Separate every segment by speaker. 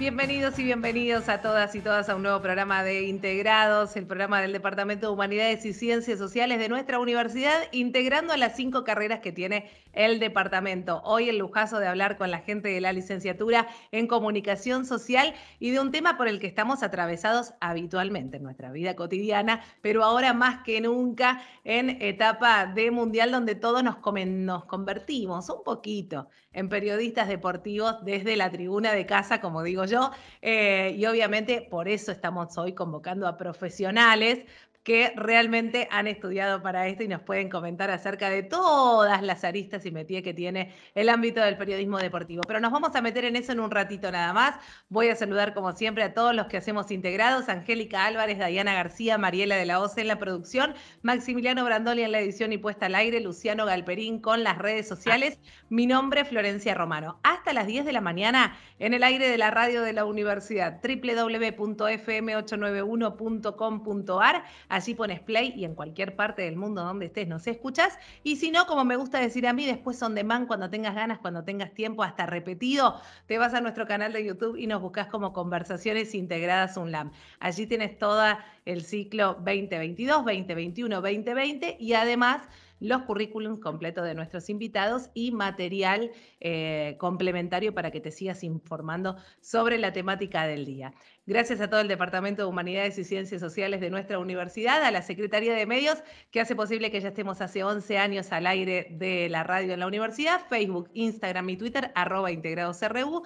Speaker 1: Bienvenidos y bienvenidos a todas y todas a un nuevo programa de Integrados, el programa del Departamento de Humanidades y Ciencias Sociales de nuestra universidad, integrando a las 5 carreras que tiene el departamento. Hoy el lujazo de hablar con la gente de la licenciatura en Comunicación Social y de un tema por el que estamos atravesados habitualmente en nuestra vida cotidiana, pero ahora más que nunca en etapa de mundial donde todos nos convertimos un poquito en periodistas deportivos desde la tribuna de casa, como digo yo, y obviamente por eso estamos hoy convocando a profesionales que realmente han estudiado para esto y nos pueden comentar acerca de todas las aristas y métiers que tiene el ámbito del periodismo deportivo. Pero nos vamos a meter en eso en un ratito nada más. Voy a saludar como siempre a todos los que hacemos integrados: Angélica Álvarez, Dayana García, Mariela de la Oce en la producción, Maximiliano Brandoli en la edición y puesta al aire, Luciano Galperín con las redes sociales. Mi nombre es Florencia Romano. Hasta las 10 de la mañana en el aire de la radio de la universidad, www.fm891.com.ar. Allí pones play y en cualquier parte del mundo donde estés nos escuchas. Y si no, como me gusta decir a mí, después on demand, cuando tengas ganas, cuando tengas tiempo, hasta repetido, te vas a nuestro canal de YouTube y nos buscas como Conversaciones Integradas UNLAM. Allí tienes todo el ciclo 2022, 2021, 2020 y además los currículums completos de nuestros invitados y material complementario para que te sigas informando sobre la temática del día. Gracias a todo el Departamento de Humanidades y Ciencias Sociales de nuestra universidad, a la Secretaría de Medios, que hace posible que ya estemos hace 11 años al aire de la radio en la universidad, Facebook, Instagram y Twitter, @IntegradosRU.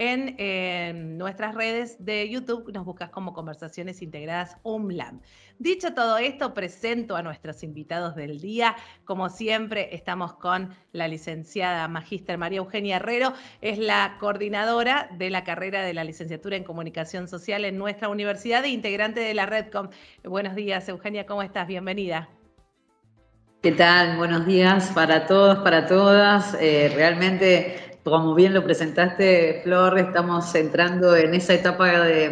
Speaker 1: En nuestras redes de YouTube nos buscas como Conversaciones Integradas UNLAM. Dicho todo esto, presento a nuestros invitados del día. Como siempre, estamos con la licenciada magíster María Eugenia Herrero, es la coordinadora de la carrera de la licenciatura en Comunicación Social en nuestra universidad e integrante de la Redcom. Buenos días, Eugenia, ¿cómo estás? Bienvenida.
Speaker 2: ¿Qué tal? Buenos días para todos, para todas. Realmente, como bien lo presentaste, Flor, estamos entrando en esa etapa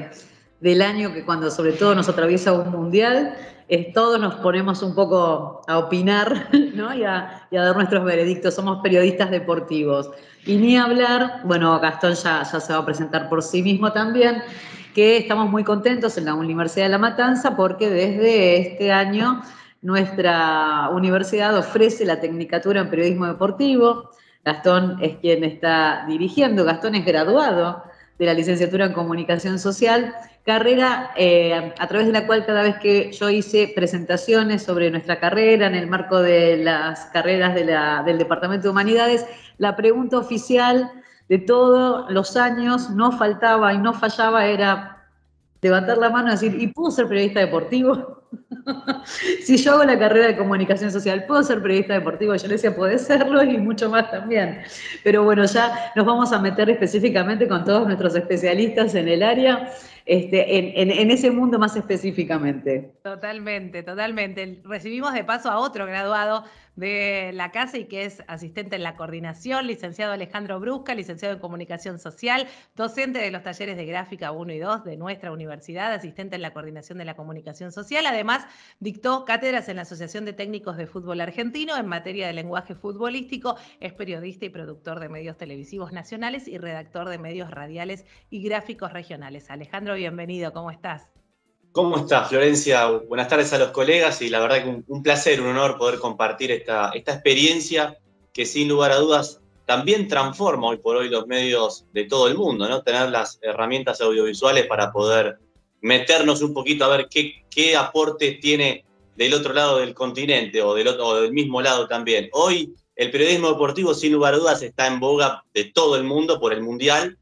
Speaker 2: del año que cuando sobre todo nos atraviesa un mundial, todos nos ponemos un poco a opinar, ¿no? y a dar nuestros veredictos. Somos periodistas deportivos. Y ni hablar, bueno, Gastón ya se va a presentar por sí mismo también, que estamos muy contentos en la Universidad de La Matanza porque desde este año nuestra universidad ofrece la Tecnicatura en Periodismo Deportivo. Gastón es quien está dirigiendo. Gastón es graduado de la licenciatura en Comunicación Social, carrera a través de la cual cada vez que yo hice presentaciones sobre nuestra carrera en el marco de las carreras del Departamento de Humanidades, la pregunta oficial de todos los años no faltaba y no fallaba, era levantar la mano y decir, ¿y puedo ser periodista deportivo? Si yo hago la carrera de Comunicación Social, ¿puedo ser periodista deportivo? Yo le decía, podés serlo y mucho más también. Pero bueno, ya nos vamos a meter específicamente con todos nuestros especialistas en el área, en ese mundo más específicamente.
Speaker 1: Totalmente, totalmente. Recibimos de paso a otro graduado de la casa y que es asistente en la coordinación, licenciado Alejandro Brusca, licenciado en Comunicación Social, docente de los talleres de Gráfica 1 y 2 de nuestra universidad, asistente en la coordinación de la Comunicación Social. Además, dictó cátedras en la Asociación de Técnicos de Fútbol Argentino en materia de lenguaje futbolístico, es periodista y productor de medios televisivos nacionales y redactor de medios radiales y gráficos regionales. Alejandro, bienvenido, ¿cómo estás?
Speaker 3: ¿Cómo estás, Florencia? Buenas tardes a los colegas y la verdad que un placer, un honor poder compartir esta experiencia que sin lugar a dudas también transforma hoy por hoy los medios de todo el mundo, ¿no? Tener las herramientas audiovisuales para poder meternos un poquito a ver qué aporte tiene del otro lado del continente o del mismo lado también. Hoy el periodismo deportivo sin lugar a dudas está en boga de todo el mundo por el Mundial.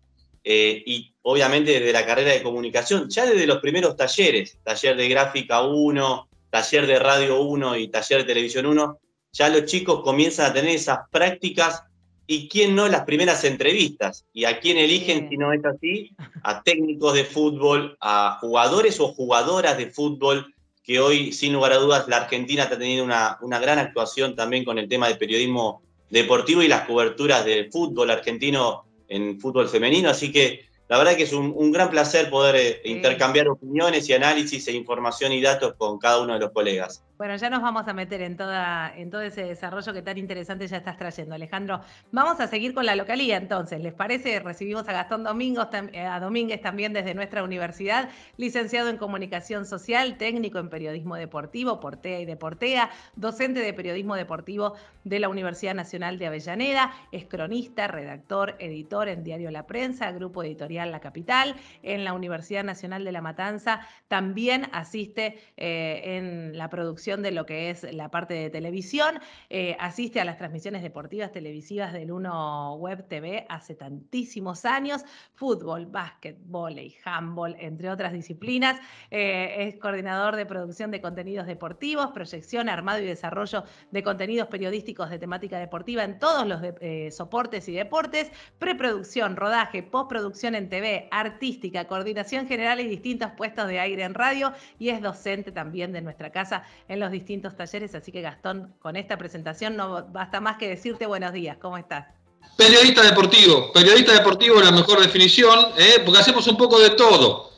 Speaker 3: Y obviamente desde la carrera de comunicación, ya desde los primeros talleres, taller de Gráfica 1, taller de Radio 1 y taller de Televisión 1, ya los chicos comienzan a tener esas prácticas y quién no, las primeras entrevistas. ¿Y a quién eligen si no es así? A técnicos de fútbol, a jugadores o jugadoras de fútbol, que hoy sin lugar a dudas la Argentina está teniendo una gran actuación también con el tema de periodismo deportivo y las coberturas del fútbol argentino en fútbol femenino, así que la verdad que es un gran placer poder intercambiar opiniones y análisis e información y datos con cada uno de los colegas.
Speaker 1: Bueno, ya nos vamos a meter en todo ese desarrollo que tan interesante ya estás trayendo, Alejandro. Vamos a seguir con la localía, entonces. ¿Les parece? Recibimos a Gastón Domínguez también desde nuestra universidad, licenciado en Comunicación Social, técnico en Periodismo Deportivo, Portea y Deportea, docente de Periodismo Deportivo de la Universidad Nacional de Avellaneda, es cronista, redactor, editor en Diario La Prensa, Grupo Editorial La Capital, en la Universidad Nacional de La Matanza. También asiste en la producción de lo que es la parte de televisión, asiste a las transmisiones deportivas televisivas del Uno Web TV hace tantísimos años, fútbol, básquet, vóley, handball, entre otras disciplinas, es coordinador de producción de contenidos deportivos, proyección, armado y desarrollo de contenidos periodísticos de temática deportiva en todos los soportes y deportes, preproducción, rodaje, postproducción en TV, artística, coordinación general y distintos puestos de aire en radio, y es docente también de nuestra casa en los distintos talleres. Así que, Gastón, con esta presentación no basta más que decirte buenos días. ¿Cómo estás?
Speaker 4: Periodista deportivo es la mejor definición, porque hacemos un poco de todo.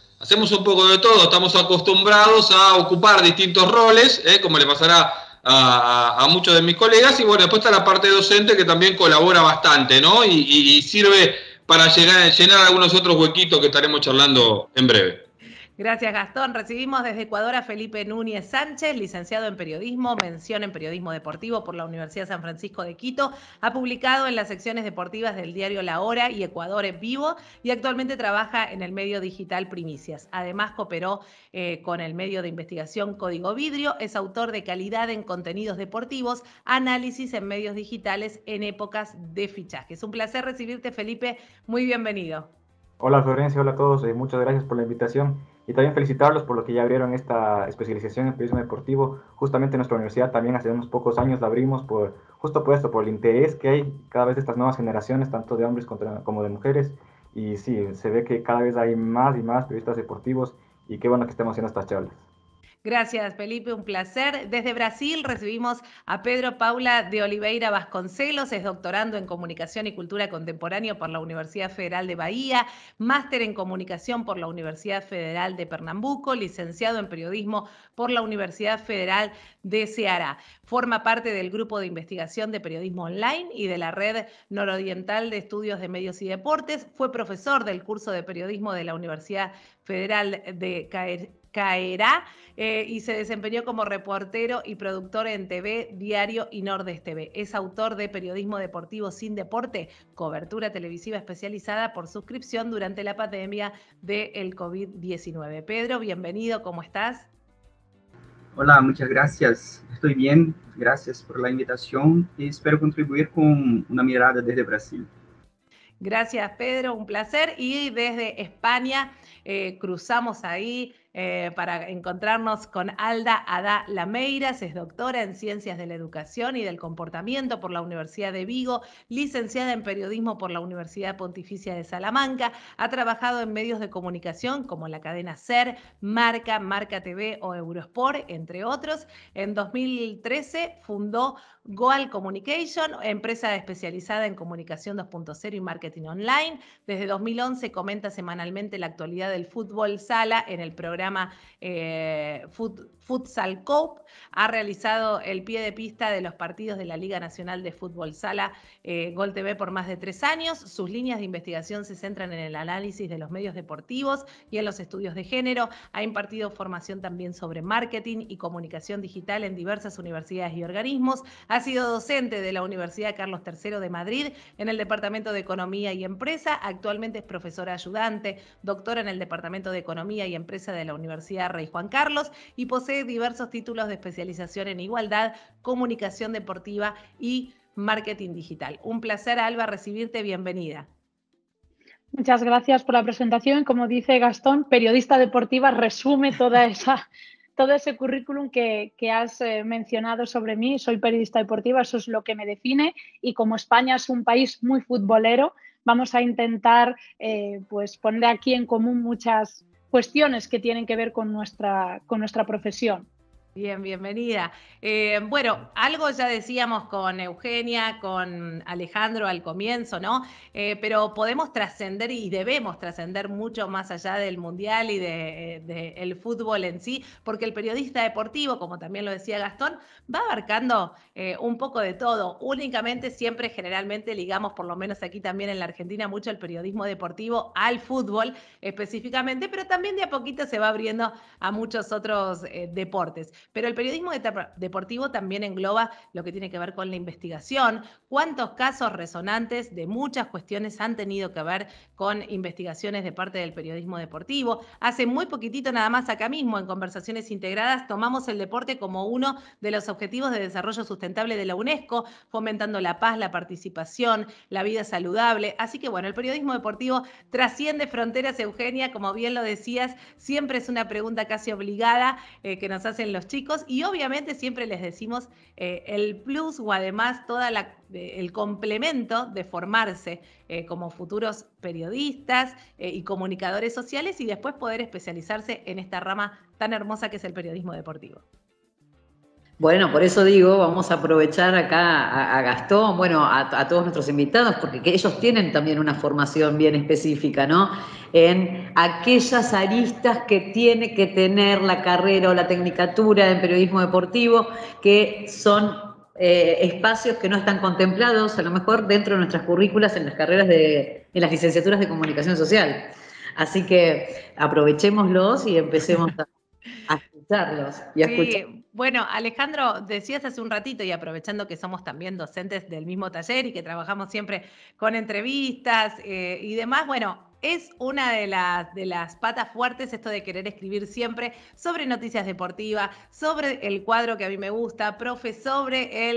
Speaker 4: Estamos acostumbrados a ocupar distintos roles, como le pasará a muchos de mis colegas, y bueno, después está la parte docente que también colabora bastante, ¿no? Y sirve para llenar algunos otros huequitos que estaremos charlando en breve.
Speaker 1: Gracias, Gastón. Recibimos desde Ecuador a Felipe Núñez Sánchez, licenciado en Periodismo, mención en Periodismo Deportivo por la Universidad San Francisco de Quito. Ha publicado en las secciones deportivas del diario La Hora y Ecuador en Vivo, y actualmente trabaja en el medio digital Primicias. Además, cooperó con el medio de investigación Código Vidrio. Es autor de Calidad en Contenidos Deportivos, análisis en medios digitales en épocas de fichajes. Un placer recibirte, Felipe. Muy bienvenido.
Speaker 5: Hola, Florencia. Hola a todos. Muchas gracias por la invitación. Y también felicitarlos por lo que ya abrieron esta especialización en periodismo deportivo. Justamente en nuestra universidad también hace unos pocos años la abrimos justo por esto, por el interés que hay cada vez de estas nuevas generaciones, tanto de hombres como de mujeres. Y sí, se ve que cada vez hay más y más periodistas deportivos, y qué bueno que estemos haciendo estas charlas.
Speaker 1: Gracias, Felipe, un placer. Desde Brasil recibimos a Pedro Paula de Oliveira Vasconcelos, es doctorando en Comunicación y Cultura Contemporánea por la Universidad Federal de Bahía, máster en Comunicación por la Universidad Federal de Pernambuco, licenciado en Periodismo por la Universidad Federal de Ceará. Forma parte del Grupo de Investigación de Periodismo Online y de la Red Nororiental de Estudios de Medios y Deportes. Fue profesor del curso de Periodismo de la Universidad Federal de Caerá, y se desempeñó como reportero y productor en TV, Diario y Nordes TV. Es autor de Periodismo Deportivo sin Deporte, cobertura televisiva especializada por suscripción durante la pandemia del COVID-19. Pedro, bienvenido, ¿cómo estás?
Speaker 6: Hola, muchas gracias. Estoy bien, gracias por la invitación y espero contribuir con una mirada desde Brasil.
Speaker 1: Gracias, Pedro, un placer. Y desde España cruzamos ahí para encontrarnos con Alda Adá Lameiras, es doctora en Ciencias de la Educación y del Comportamiento por la Universidad de Vigo, licenciada en Periodismo por la Universidad Pontificia de Salamanca, ha trabajado en medios de comunicación como la cadena SER, Marca TV o Eurosport, entre otros. En 2013 fundó Goal Communication, empresa especializada en comunicación 2.0 y marketing online. Desde 2011 comenta semanalmente la actualidad del fútbol sala en el programa Futsal Cope. Ha realizado el pie de pista de los partidos de la Liga Nacional de Fútbol Sala Gol TV por más de 3 años. Sus líneas de investigación se centran en el análisis de los medios deportivos y en los estudios de género. Ha impartido formación también sobre marketing y comunicación digital en diversas universidades y organismos. Ha sido docente de la Universidad Carlos III de Madrid en el Departamento de Economía y Empresa. Actualmente es profesora ayudante, doctora en el Departamento de Economía y Empresa de la Universidad Rey Juan Carlos, y posee diversos títulos de especialización en igualdad, comunicación deportiva y marketing digital. Un placer, Alba, recibirte. Bienvenida.
Speaker 7: Muchas gracias por la presentación. Como dice Gastón, periodista deportiva resume todo ese currículum que has mencionado sobre mí. Soy periodista deportiva, eso es lo que me define, y como España es un país muy futbolero, vamos a intentar pues poner aquí en común muchas cuestiones que tienen que ver con nuestra profesión.
Speaker 1: Bien, bienvenida. Bueno, algo ya decíamos con Eugenia, con Alejandro al comienzo, ¿no? Pero podemos trascender y debemos trascender mucho más allá del mundial y del fútbol en sí, porque el periodista deportivo, como también lo decía Gastón, va abarcando un poco de todo. Únicamente, siempre, generalmente ligamos, por lo menos aquí también en la Argentina, mucho el periodismo deportivo al fútbol específicamente, pero también de a poquito se va abriendo a muchos otros deportes. Pero el periodismo deportivo también engloba lo que tiene que ver con la investigación, cuántos casos resonantes de muchas cuestiones han tenido que ver con investigaciones de parte del periodismo deportivo. Hace muy poquitito nada más acá mismo en Conversaciones Integradas tomamos el deporte como uno de los objetivos de desarrollo sustentable de la UNESCO, fomentando la paz, la participación, la vida saludable. Así que bueno, el periodismo deportivo trasciende fronteras, Eugenia, como bien lo decías, siempre es una pregunta casi obligada que nos hacen los chicos y obviamente siempre les decimos el plus o además el complemento de formarse como futuros periodistas y comunicadores sociales y después poder especializarse en esta rama tan hermosa que es el periodismo deportivo.
Speaker 2: Bueno, por eso digo, vamos a aprovechar acá a Gastón, bueno, a todos nuestros invitados, porque ellos tienen también una formación bien específica, ¿no? En aquellas aristas que tiene que tener la carrera o la tecnicatura en periodismo deportivo, que son espacios que no están contemplados, a lo mejor dentro de nuestras currículas en las carreras en las licenciaturas de comunicación social. Así que aprovechémoslos y empecemos a escucharlos y a escuchar.
Speaker 1: Bueno, Alejandro, decías hace un ratito, y aprovechando que somos también docentes del mismo taller y que trabajamos siempre con entrevistas y demás, bueno, es una de las patas fuertes esto de querer escribir siempre sobre noticias deportivas, sobre el cuadro que a mí me gusta, profe, sobre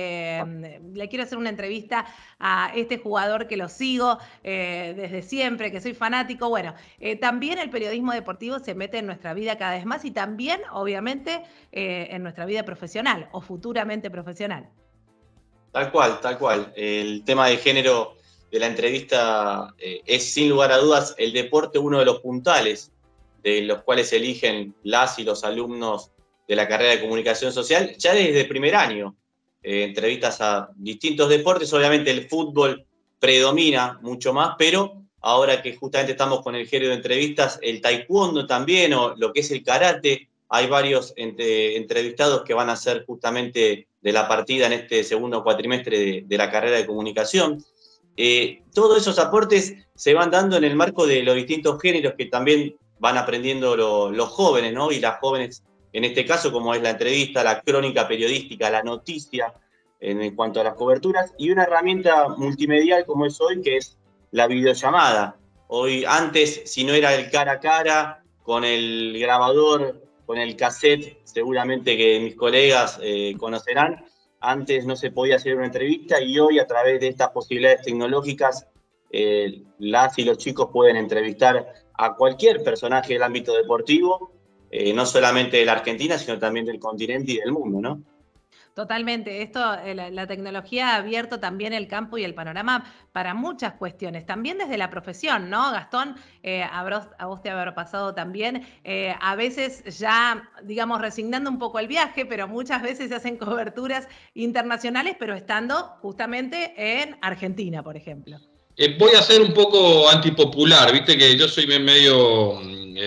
Speaker 1: le quiero hacer una entrevista a este jugador que lo sigo desde siempre, que soy fanático. Bueno, también el periodismo deportivo se mete en nuestra vida cada vez más y también, obviamente, en nuestra vida profesional o futuramente profesional.
Speaker 3: Tal cual. El tema de género de la entrevista es sin lugar a dudas el deporte uno de los puntales de los cuales se eligen las y los alumnos de la carrera de comunicación social ya desde el primer año. Entrevistas a distintos deportes, obviamente el fútbol predomina mucho más, pero ahora que justamente estamos con el género de entrevistas, el taekwondo también o lo que es el karate, hay varios entrevistados que van a ser justamente de la partida en este segundo cuatrimestre de la carrera de comunicación. Todos esos aportes se van dando en el marco de los distintos géneros que también van aprendiendo los jóvenes, ¿no? Y las jóvenes, en este caso, como es la entrevista, la crónica periodística, la noticia, en cuanto a las coberturas, y una herramienta multimedial como es hoy, que es la videollamada. Hoy, antes, si no era el cara a cara, con el grabador, con el cassette, seguramente que mis colegas conocerán, antes no se podía hacer una entrevista y hoy a través de estas posibilidades tecnológicas las y los chicos pueden entrevistar a cualquier personaje del ámbito deportivo, no solamente de la Argentina, sino también del continente y del mundo, ¿no?
Speaker 1: Totalmente. Esto, la tecnología ha abierto también el campo y el panorama para muchas cuestiones, también desde la profesión, ¿no, Gastón? A vos te habrá pasado también, a veces ya, digamos, resignando un poco el viaje, pero muchas veces se hacen coberturas internacionales, pero estando justamente en Argentina, por ejemplo.
Speaker 4: Voy a ser un poco antipopular, viste que yo soy medio...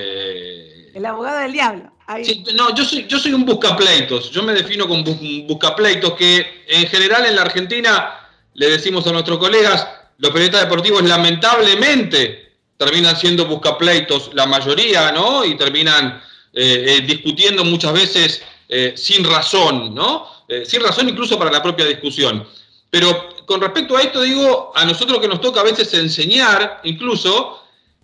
Speaker 1: el abogado del diablo.
Speaker 4: Sí, no, yo soy un buscapleitos, yo me defino como buscapleitos, que en general en la Argentina le decimos a nuestros colegas, los periodistas deportivos lamentablemente terminan siendo buscapleitos la mayoría, ¿no? Y terminan discutiendo muchas veces sin razón, ¿no? Sin razón incluso para la propia discusión. Pero con respecto a esto digo, a nosotros que nos toca a veces enseñar, incluso...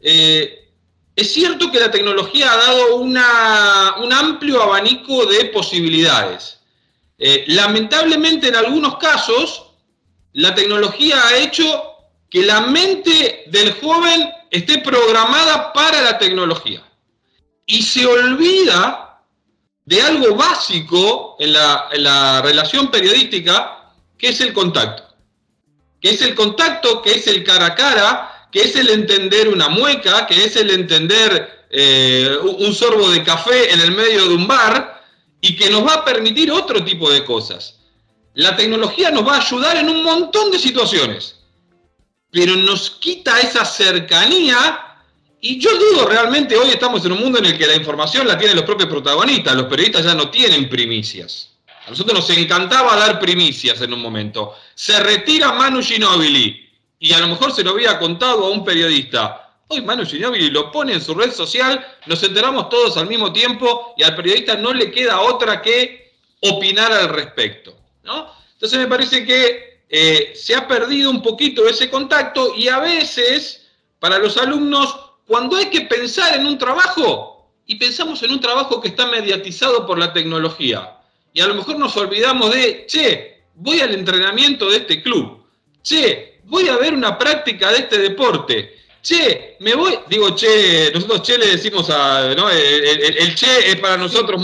Speaker 4: es cierto que la tecnología ha dado un amplio abanico de posibilidades. Lamentablemente, en algunos casos, la tecnología ha hecho que la mente del joven esté programada para la tecnología. Y se olvida de algo básico en la relación periodística, que es el contacto. Que es el contacto, que es el cara a cara, que es el entender una mueca, que es el entender un sorbo de café en el medio de un bar, y que nos va a permitir otro tipo de cosas. La tecnología nos va a ayudar en un montón de situaciones, pero nos quita esa cercanía. Y yo dudo realmente, hoy estamos en un mundo en el que la información la tienen los propios protagonistas, los periodistas ya no tienen primicias. A nosotros nos encantaba dar primicias en un momento. Se retira Manu Ginóbili y a lo mejor se lo había contado a un periodista. Hoy Manu Ginóbili lo pone en su red social, nos enteramos todos al mismo tiempo y al periodista no le queda otra que opinar al respecto, ¿no? Entonces me parece que se ha perdido un poquito ese contacto y a veces para los alumnos, cuando hay que pensar en un trabajo, y pensamos en un trabajo que está mediatizado por la tecnología, y a lo mejor nos olvidamos de, che, voy al entrenamiento de este club, che, voy a ver una práctica de este deporte, che, me voy, digo che, nosotros che le decimos a, ¿no? El che es para nosotros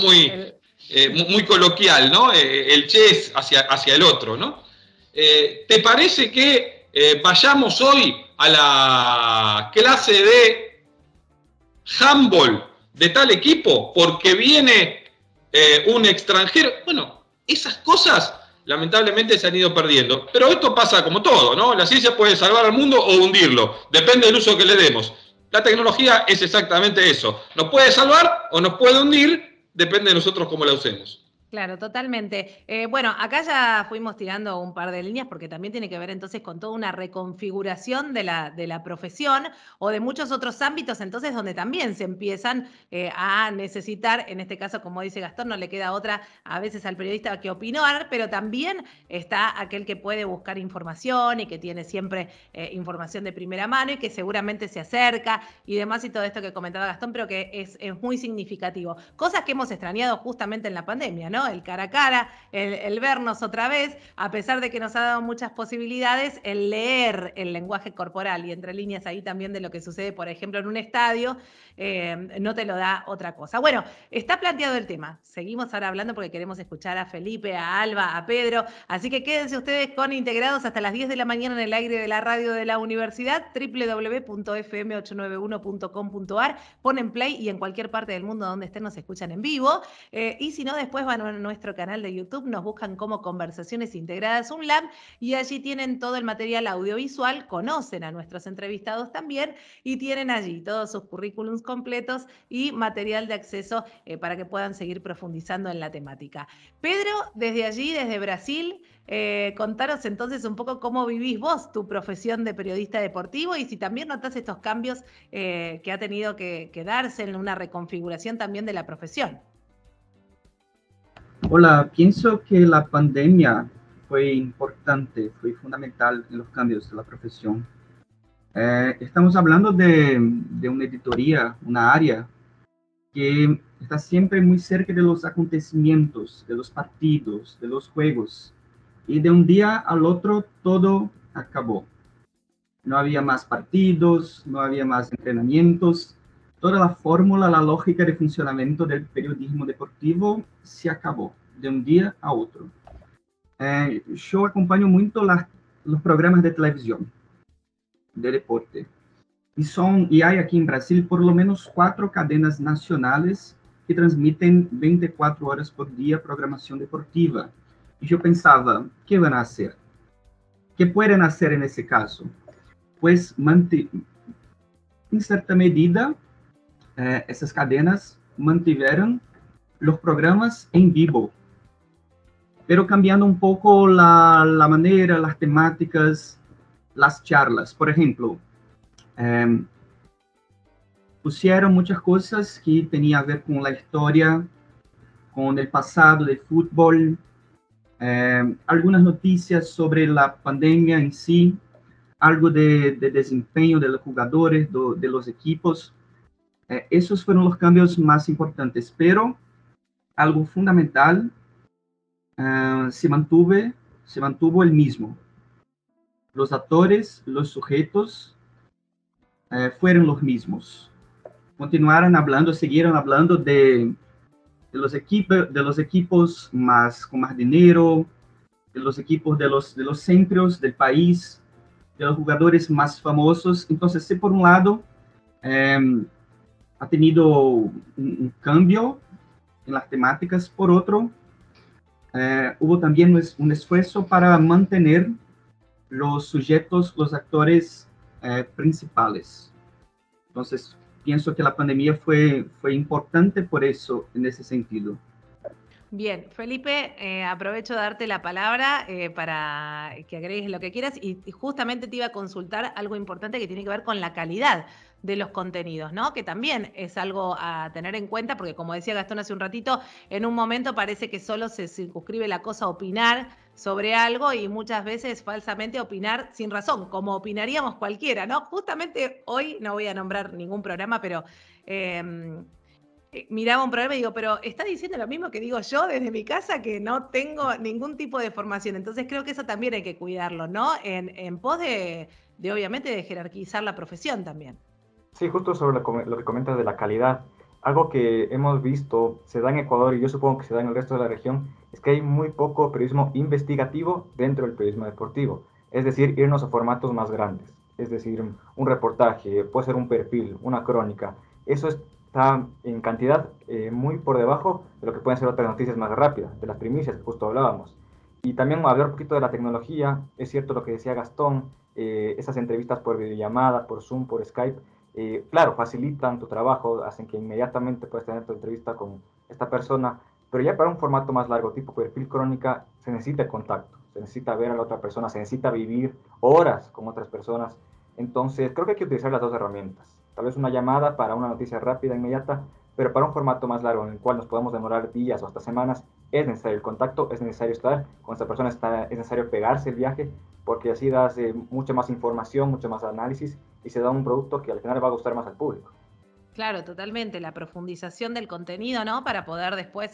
Speaker 4: muy coloquial, ¿no? El che es hacia el otro, ¿no? ¿Te parece que vayamos hoy a la clase de handball de tal equipo porque viene un extranjero? Bueno, esas cosas lamentablemente se han ido perdiendo, pero esto pasa como todo, ¿no? La ciencia puede salvar al mundo o hundirlo, depende del uso que le demos. La tecnología es exactamente eso, nos puede salvar o nos puede hundir, depende de nosotros cómo la usemos.
Speaker 1: Claro, totalmente. Bueno, acá ya fuimos tirando un par de líneas porque también tiene que ver entonces con toda una reconfiguración de la profesión o de muchos otros ámbitos, entonces donde también se empiezan a necesitar, en este caso, como dice Gastón, no le queda otra a veces al periodista que opinar, pero también está aquel que puede buscar información y que tiene siempre información de primera mano y que seguramente se acerca y demás y todo esto que comentaba Gastón, pero que es muy significativo. Cosas que hemos extrañado justamente en la pandemia, ¿no? El cara a cara, el vernos otra vez, a pesar de que nos ha dado muchas posibilidades, el leer el lenguaje corporal y entre líneas ahí también de lo que sucede, por ejemplo, en un estadio, no te lo da otra cosa. Bueno, está planteado el tema. Seguimos ahora hablando porque queremos escuchar a Felipe, a Alba, a Pedro, así que quédense ustedes con Integrados hasta las 10 de la mañana en el aire de la radio de la universidad, www.fm891.com.ar, ponen play y en cualquier parte del mundo donde estén nos escuchan en vivo, y si no, después van a nuestro canal de YouTube, nos buscan como Conversaciones Integradas UNLAB y allí tienen todo el material audiovisual, conocen a nuestros entrevistados también y tienen allí todos sus currículums completos y material de acceso para que puedan seguir profundizando en la temática. Pedro, desde allí, desde Brasil, contaros entonces un poco cómo vivís vos tu profesión de periodista deportivo y si también notás estos cambios que ha tenido que darse en una reconfiguración también de la profesión.
Speaker 6: Hola, pienso que la pandemia fue importante, fue fundamental en los cambios de la profesión. Estamos hablando de una editoría, una área que está siempre muy cerca de los acontecimientos, de los partidos, de los juegos. Y de un día al otro todo acabó. No había más partidos, no había más entrenamientos. Toda la fórmula, la lógica de funcionamiento del periodismo deportivo se acabó de un día a otro. Yo acompaño mucho los programas de televisión de deporte. Y hay aquí en Brasil por lo menos 4 cadenas nacionales que transmiten 24 horas por día programación deportiva. Y yo pensaba, ¿qué van a hacer? ¿Qué pueden hacer en ese caso? Pues, en cierta medida, esas cadenas mantuvieron los programas en vivo, pero cambiando un poco la manera, las temáticas, las charlas. Por ejemplo, pusieron muchas cosas que tenían a ver con la historia, con el pasado del fútbol, algunas noticias sobre la pandemia en sí, algo de desempeño de los jugadores, de los equipos. Esos fueron los cambios más importantes, pero algo fundamental se mantuvo el mismo. Los actores, los sujetos fueron los mismos. Continuaron hablando, siguieron hablando de los equipos con más dinero, de los equipos de los centros del país, de los jugadores más famosos. Entonces, sí, por un lado, ha tenido un cambio en las temáticas. Por otro, hubo también un esfuerzo para mantener los sujetos, los actores principales. Entonces, pienso que la pandemia fue importante por eso, en ese sentido.
Speaker 1: Bien, Felipe, aprovecho de darte la palabra para que agregues lo que quieras y justamente te iba a consultar algo importante que tiene que ver con la calidad de los contenidos, ¿no? Que también es algo a tener en cuenta porque, como decía Gastón hace un ratito, en un momento parece que solo se circunscribe la cosa a opinar sobre algo y muchas veces falsamente opinar sin razón, como opinaríamos cualquiera, ¿no? Justamente hoy, no voy a nombrar ningún programa, pero miraba un programa y digo, pero está diciendo lo mismo que digo yo desde mi casa, que no tengo ningún tipo de formación. Entonces creo que eso también hay que cuidarlo, ¿no? En pos de obviamente, de jerarquizar la profesión también.
Speaker 5: Sí, justo sobre lo que comentas de la calidad. Algo que hemos visto, se da en Ecuador y yo supongo que se da en el resto de la región, es que hay muy poco periodismo investigativo dentro del periodismo deportivo. Es decir, irnos a formatos más grandes. Es decir, un reportaje, puede ser un perfil, una crónica. Eso está en cantidad muy por debajo de lo que pueden ser otras noticias más rápidas, de las primicias que justo hablábamos. Y también hablar un poquito de la tecnología. Es cierto lo que decía Gastón, esas entrevistas por videollamada, por Zoom, por Skype, claro, facilitan tu trabajo, hacen que inmediatamente puedas tener tu entrevista con esta persona, pero ya para un formato más largo, tipo perfil crónica, se necesita el contacto, se necesita ver a la otra persona, se necesita vivir horas con otras personas. Entonces, creo que hay que utilizar las dos herramientas. Tal vez una llamada para una noticia rápida, inmediata, pero para un formato más largo en el cual nos podemos demorar días o hasta semanas, es necesario el contacto, es necesario estar con esta persona, es necesario pegarse el viaje, porque así das mucha más información, mucho más análisis y se da un producto que al final va a gustar más al público.
Speaker 1: Claro, totalmente, la profundización del contenido, ¿no? Para poder después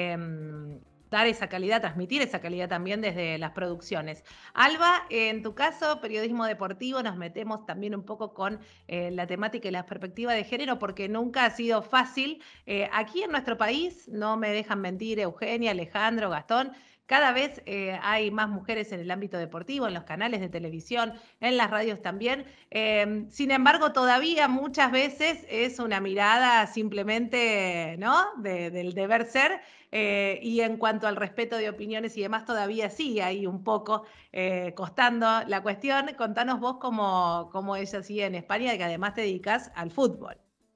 Speaker 1: dar esa calidad, transmitir esa calidad también desde las producciones. Alba, en tu caso, periodismo deportivo, nos metemos también un poco con la temática y la perspectiva de género, porque nunca ha sido fácil. Aquí en nuestro país, no me dejan mentir Eugenia, Alejandro, Gastón, cada vez hay más mujeres en el ámbito deportivo, en los canales de televisión, en las radios también. Sin embargo, todavía muchas veces es una mirada simplemente, ¿no? Del deber ser. Y en cuanto al respeto de opiniones y demás, todavía sí hay un poco costando la cuestión. Contanos vos cómo es así en España, que además te dedicas al fútbol.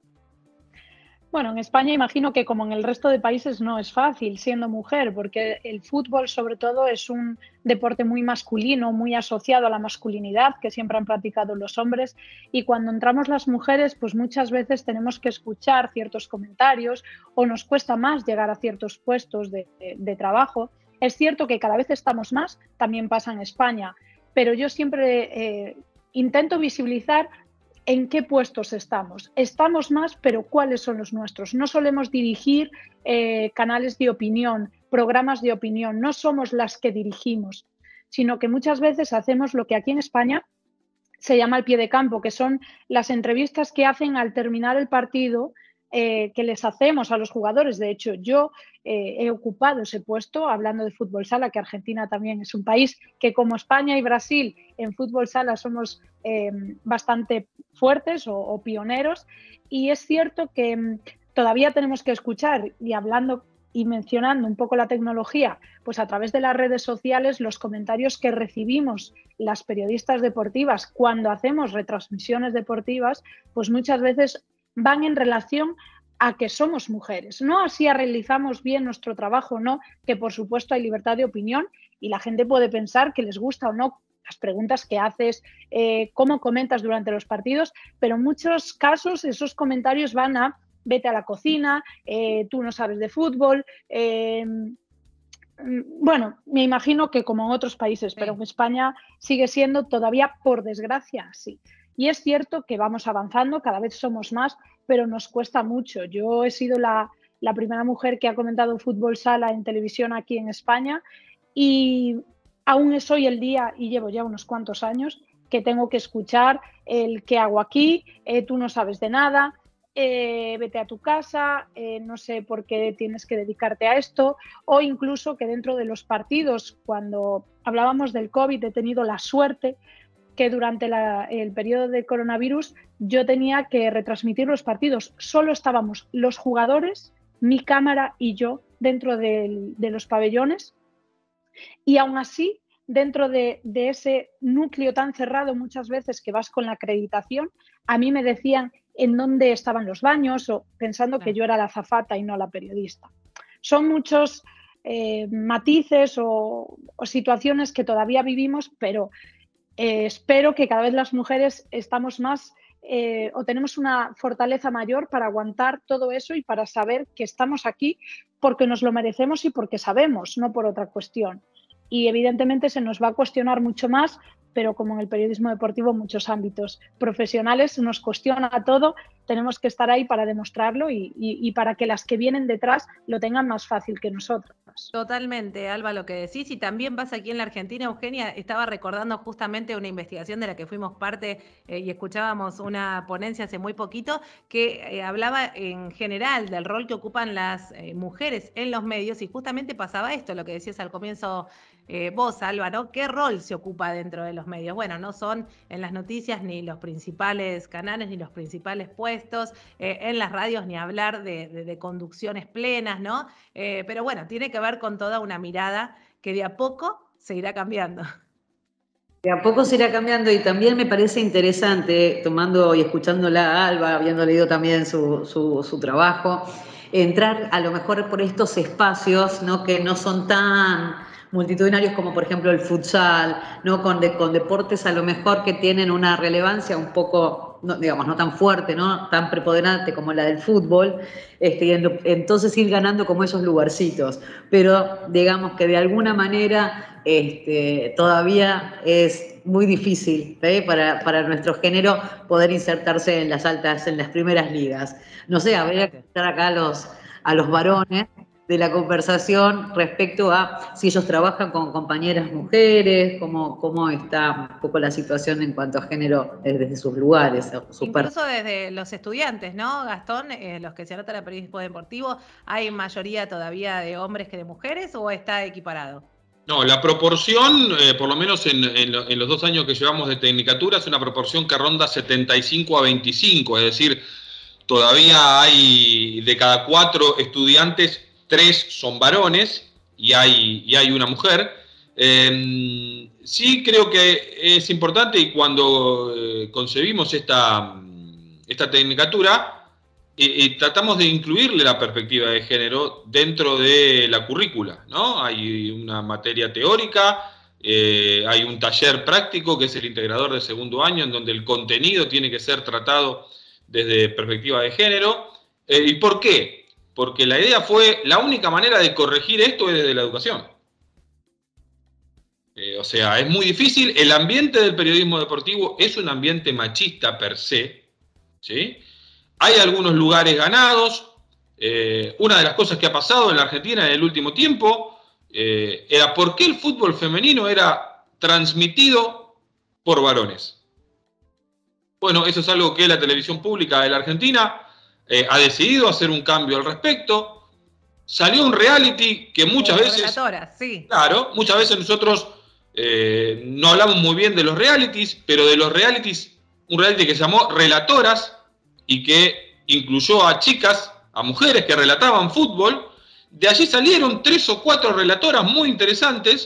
Speaker 7: Bueno, en España imagino que como en el resto de países no es fácil siendo mujer, porque el fútbol sobre todo es un deporte muy masculino, muy asociado a la masculinidad que siempre han practicado los hombres, y cuando entramos las mujeres pues muchas veces tenemos que escuchar ciertos comentarios o nos cuesta más llegar a ciertos puestos de trabajo. Es cierto que cada vez estamos más, también pasa en España, pero yo siempre intento visibilizar en qué puestos estamos. Estamos más, pero ¿cuáles son los nuestros? No solemos dirigir canales de opinión, programas de opinión, no somos las que dirigimos, sino que muchas veces hacemos lo que aquí en España se llama el pie de campo, que son las entrevistas que hacen al terminar el partido, que les hacemos a los jugadores. De hecho, yo he ocupado ese puesto hablando de fútbol sala, que Argentina también es un país que, como España y Brasil, en fútbol sala somos bastante fuertes o pioneros, y es cierto que todavía tenemos que escuchar, y hablando y mencionando un poco la tecnología, pues a través de las redes sociales, los comentarios que recibimos las periodistas deportivas cuando hacemos retransmisiones deportivas, pues muchas veces van en relación a que somos mujeres, no así realizamos bien nuestro trabajo, no, que por supuesto hay libertad de opinión y la gente puede pensar que les gusta o no las preguntas que haces, cómo comentas durante los partidos, pero en muchos casos esos comentarios van a vete a la cocina, tú no sabes de fútbol, bueno, me imagino que como en otros países, pero en España sigue siendo todavía, por desgracia, así. Y es cierto que vamos avanzando, cada vez somos más, pero nos cuesta mucho. Yo he sido la primera mujer que ha comentado fútbol sala en televisión aquí en España y aún es hoy el día, y llevo ya unos cuantos años, que tengo que escuchar el qué hago aquí, tú no sabes de nada, vete a tu casa, no sé por qué tienes que dedicarte a esto, o incluso que dentro de los partidos, cuando hablábamos del COVID, he tenido la suerte que durante el periodo de coronavirus yo tenía que retransmitir los partidos. Solo estábamos los jugadores mi cámara y yo dentro de los pabellones, y aún así, dentro de ese núcleo tan cerrado muchas veces que vas con la acreditación, a mí me decían en dónde estaban los baños, o pensando que yo era la azafata y no la periodista. Son muchos matices o situaciones que todavía vivimos, pero espero que cada vez las mujeres estamos más o tenemos una fortaleza mayor para aguantar todo eso y para saber que estamos aquí porque nos lo merecemos y porque sabemos, no por otra cuestión. Y evidentemente se nos va a cuestionar mucho más, pero como en el periodismo deportivo en muchos ámbitos profesionales nos cuestiona todo, tenemos que estar ahí para demostrarlo y para que las que vienen detrás lo tengan más fácil que nosotros.
Speaker 1: Totalmente, Alba, lo que decís. Y también pasa aquí en la Argentina, Eugenia, estaba recordando justamente una investigación de la que fuimos parte y escuchábamos una ponencia hace muy poquito que hablaba en general del rol que ocupan las mujeres en los medios, y justamente pasaba esto, lo que decías al comienzo vos, Alba, ¿no? ¿Qué rol se ocupa dentro de los medios? Bueno, no son en las noticias ni los principales canales ni los principales puestos, en las radios ni hablar de conducciones plenas, ¿no? Pero bueno, tiene que ver con toda una mirada que de a poco se irá cambiando.
Speaker 2: De a poco se irá cambiando, y también me parece interesante, tomando y escuchándola a Alba, habiendo leído también su trabajo, entrar a lo mejor por estos espacios, ¿no? Que no son tan multitudinarios como por ejemplo el futsal, ¿no? Con deportes a lo mejor que tienen una relevancia un poco, no, digamos, no tan fuerte, ¿no? Tan preponderante como la del fútbol, y entonces ir ganando como esos lugarcitos. Pero digamos que de alguna manera todavía es muy difícil para nuestro género poder insertarse en las primeras ligas. No sé, habría que estar acá a los varones de la conversación respecto a si ellos trabajan con compañeras mujeres, cómo está un poco la situación en cuanto a género desde sus lugares.
Speaker 1: Incluso desde los estudiantes, ¿no, Gastón? Los que se anotan al periodismo deportivo, ¿hay mayoría todavía de hombres que de mujeres o está equiparado?
Speaker 4: No, la proporción, por lo menos en los 2 años que llevamos de tecnicatura, es una proporción que ronda 75 a 25, es decir, todavía hay de cada 4 estudiantes, 3 son varones y hay una mujer. Sí creo que es importante, y cuando concebimos esta tecnicatura, tratamos de incluirle la perspectiva de género dentro de la currícula, ¿no? Hay una materia teórica, hay un taller práctico que es el integrador de segundo año, en donde el contenido tiene que ser tratado desde perspectiva de género. ¿Y por qué? Porque la idea fue, la única manera de corregir esto es desde la educación. O sea, es muy difícil. El ambiente del periodismo deportivo es un ambiente machista per se, ¿sí? Hay algunos lugares ganados. Una de las cosas que ha pasado en la Argentina en el último tiempo era por qué el fútbol femenino era transmitido por varones. Bueno, eso es algo que la televisión pública de la Argentina ha decidido hacer un cambio al respecto. Salió un reality que muchas veces...
Speaker 1: Relatoras, sí.
Speaker 4: Claro, muchas veces nosotros no hablamos muy bien de los realities, pero de los realities, un reality que se llamó Relatoras y que incluyó a chicas, a mujeres que relataban fútbol. De allí salieron 3 o 4 relatoras muy interesantes.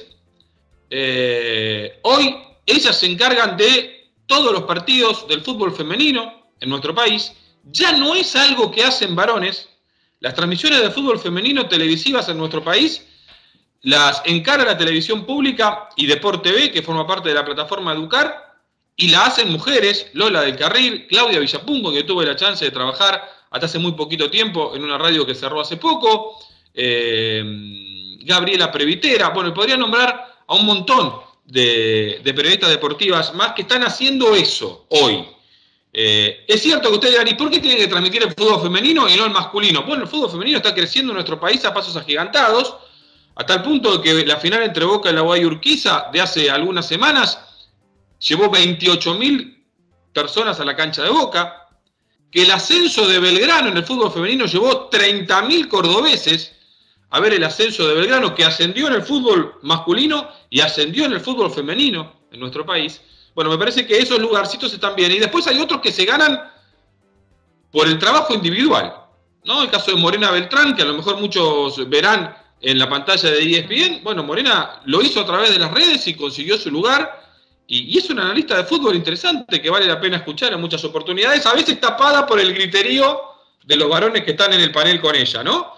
Speaker 4: Hoy ellas se encargan de todos los partidos del fútbol femenino en nuestro país. Ya no es algo que hacen varones. Las transmisiones de fútbol femenino televisivas en nuestro país las encarga la televisión pública y Deporte TV, que forma parte de la plataforma Educar, y la hacen mujeres: Lola del Carril, Claudia Villapungo, que tuve la chance de trabajar hasta hace muy poquito tiempo en una radio que cerró hace poco, Gabriela Previtera. Bueno, podría nombrar a un montón de periodistas deportivas más que están haciendo eso hoy. Es cierto que ustedes dirán, ¿y por qué tienen que transmitir el fútbol femenino y no el masculino? Bueno, el fútbol femenino está creciendo en nuestro país a pasos agigantados, a tal punto que la final entre Boca y la UAI Urquiza de hace algunas semanas llevó 28.000 personas a la cancha de Boca, que el ascenso de Belgrano en el fútbol femenino llevó 30.000 cordobeses a ver el ascenso de Belgrano, que ascendió en el fútbol masculino y ascendió en el fútbol femenino en nuestro país. Bueno, me parece que esos lugarcitos están bien. Y después hay otros que se ganan por el trabajo individual. ¿no? El caso de Morena Beltrán, que a lo mejor muchos verán en la pantalla de ESPN. Bueno, Morena lo hizo a través de las redes y consiguió su lugar. Y es una analista de fútbol interesante que vale la pena escuchar en muchas oportunidades, a veces tapada por el griterío de los varones que están en el panel con ella, ¿no?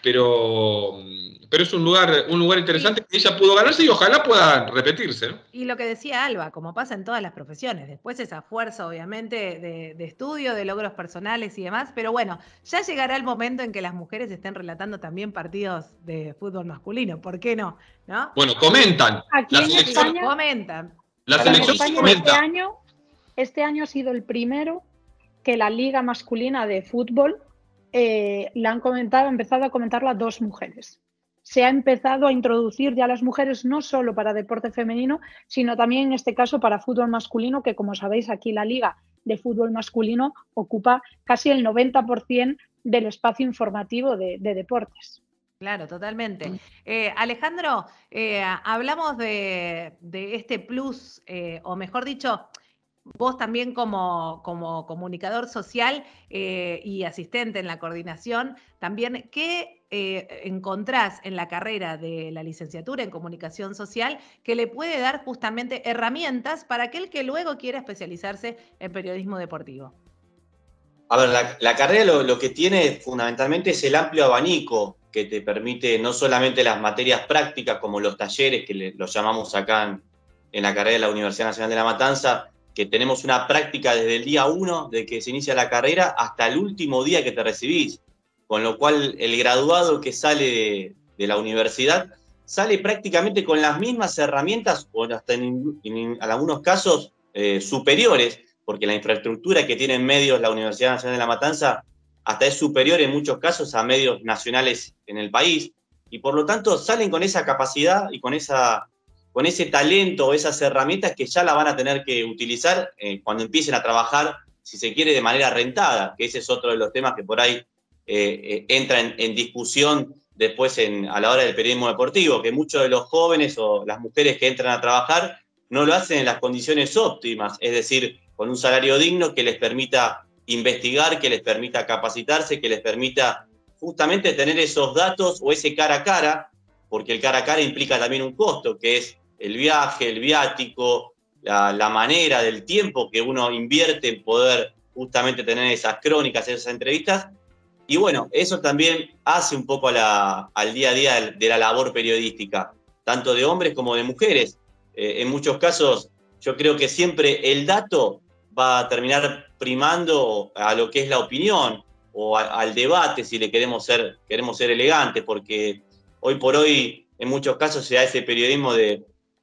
Speaker 4: Pero es un lugar interesante que ella pudo ganarse y ojalá pueda repetirse, ¿no?
Speaker 1: Y lo que decía Alba, como pasa en todas las profesiones, después esa fuerza obviamente de estudio, de logros personales y demás, pero bueno, ya llegará el momento en que las mujeres estén relatando también partidos de fútbol masculino, ¿por qué no? ¿No?
Speaker 4: Bueno, comentan.
Speaker 7: Aquí en España,
Speaker 1: comentan.
Speaker 4: La selección
Speaker 7: España
Speaker 4: comenta.
Speaker 7: este año ha sido el primero que la liga masculina de fútbol la han empezado a comentarla 2 mujeres. Se ha empezado a introducir ya las mujeres no solo para deporte femenino, sino también en este caso para fútbol masculino, que como sabéis aquí la liga de fútbol masculino ocupa casi el 90% del espacio informativo de deportes.
Speaker 1: Claro, totalmente. Alejandro, hablamos de este plus, o mejor dicho, vos también como comunicador social y asistente en la coordinación, también, ¿qué encontrás en la carrera de la licenciatura en comunicación social que le puede dar justamente herramientas para aquel que luego quiera especializarse en periodismo deportivo?
Speaker 3: A ver, la carrera lo que tiene fundamentalmente es el amplio abanico que te permite no solamente las materias prácticas como los talleres, que los llamamos acá en la carrera de la Universidad Nacional de La Matanza, que tenemos una práctica desde el día 1 de que se inicia la carrera hasta el último día que te recibís, con lo cual el graduado que sale de la universidad sale prácticamente con las mismas herramientas o hasta en algunos casos superiores, porque la infraestructura que tiene en medios la Universidad Nacional de La Matanza hasta es superior en muchos casos a medios nacionales en el país, y por lo tanto salen con esa capacidad y con ese talento o esas herramientas que ya la van a tener que utilizar cuando empiecen a trabajar, si se quiere, de manera rentada, que ese es otro de los temas que por ahí entra en discusión después a la hora del periodismo deportivo, que muchos de los jóvenes o las mujeres que entran a trabajar no lo hacen en las condiciones óptimas, es decir, con un salario digno que les permita investigar, que les permita capacitarse, que les permita justamente tener esos datos o ese cara a cara, porque el cara a cara implica también un costo, que es el viaje, el viático, la manera del tiempo que uno invierte en poder justamente tener esas crónicas, esas entrevistas. Y bueno, eso también hace un poco al día a día de la labor periodística, tanto de hombres como de mujeres. En muchos casos, yo creo que siempre el dato va a terminar primando a lo que es la opinión o al debate, si le queremos ser elegantes, porque hoy por hoy en muchos casos se da ese periodismo de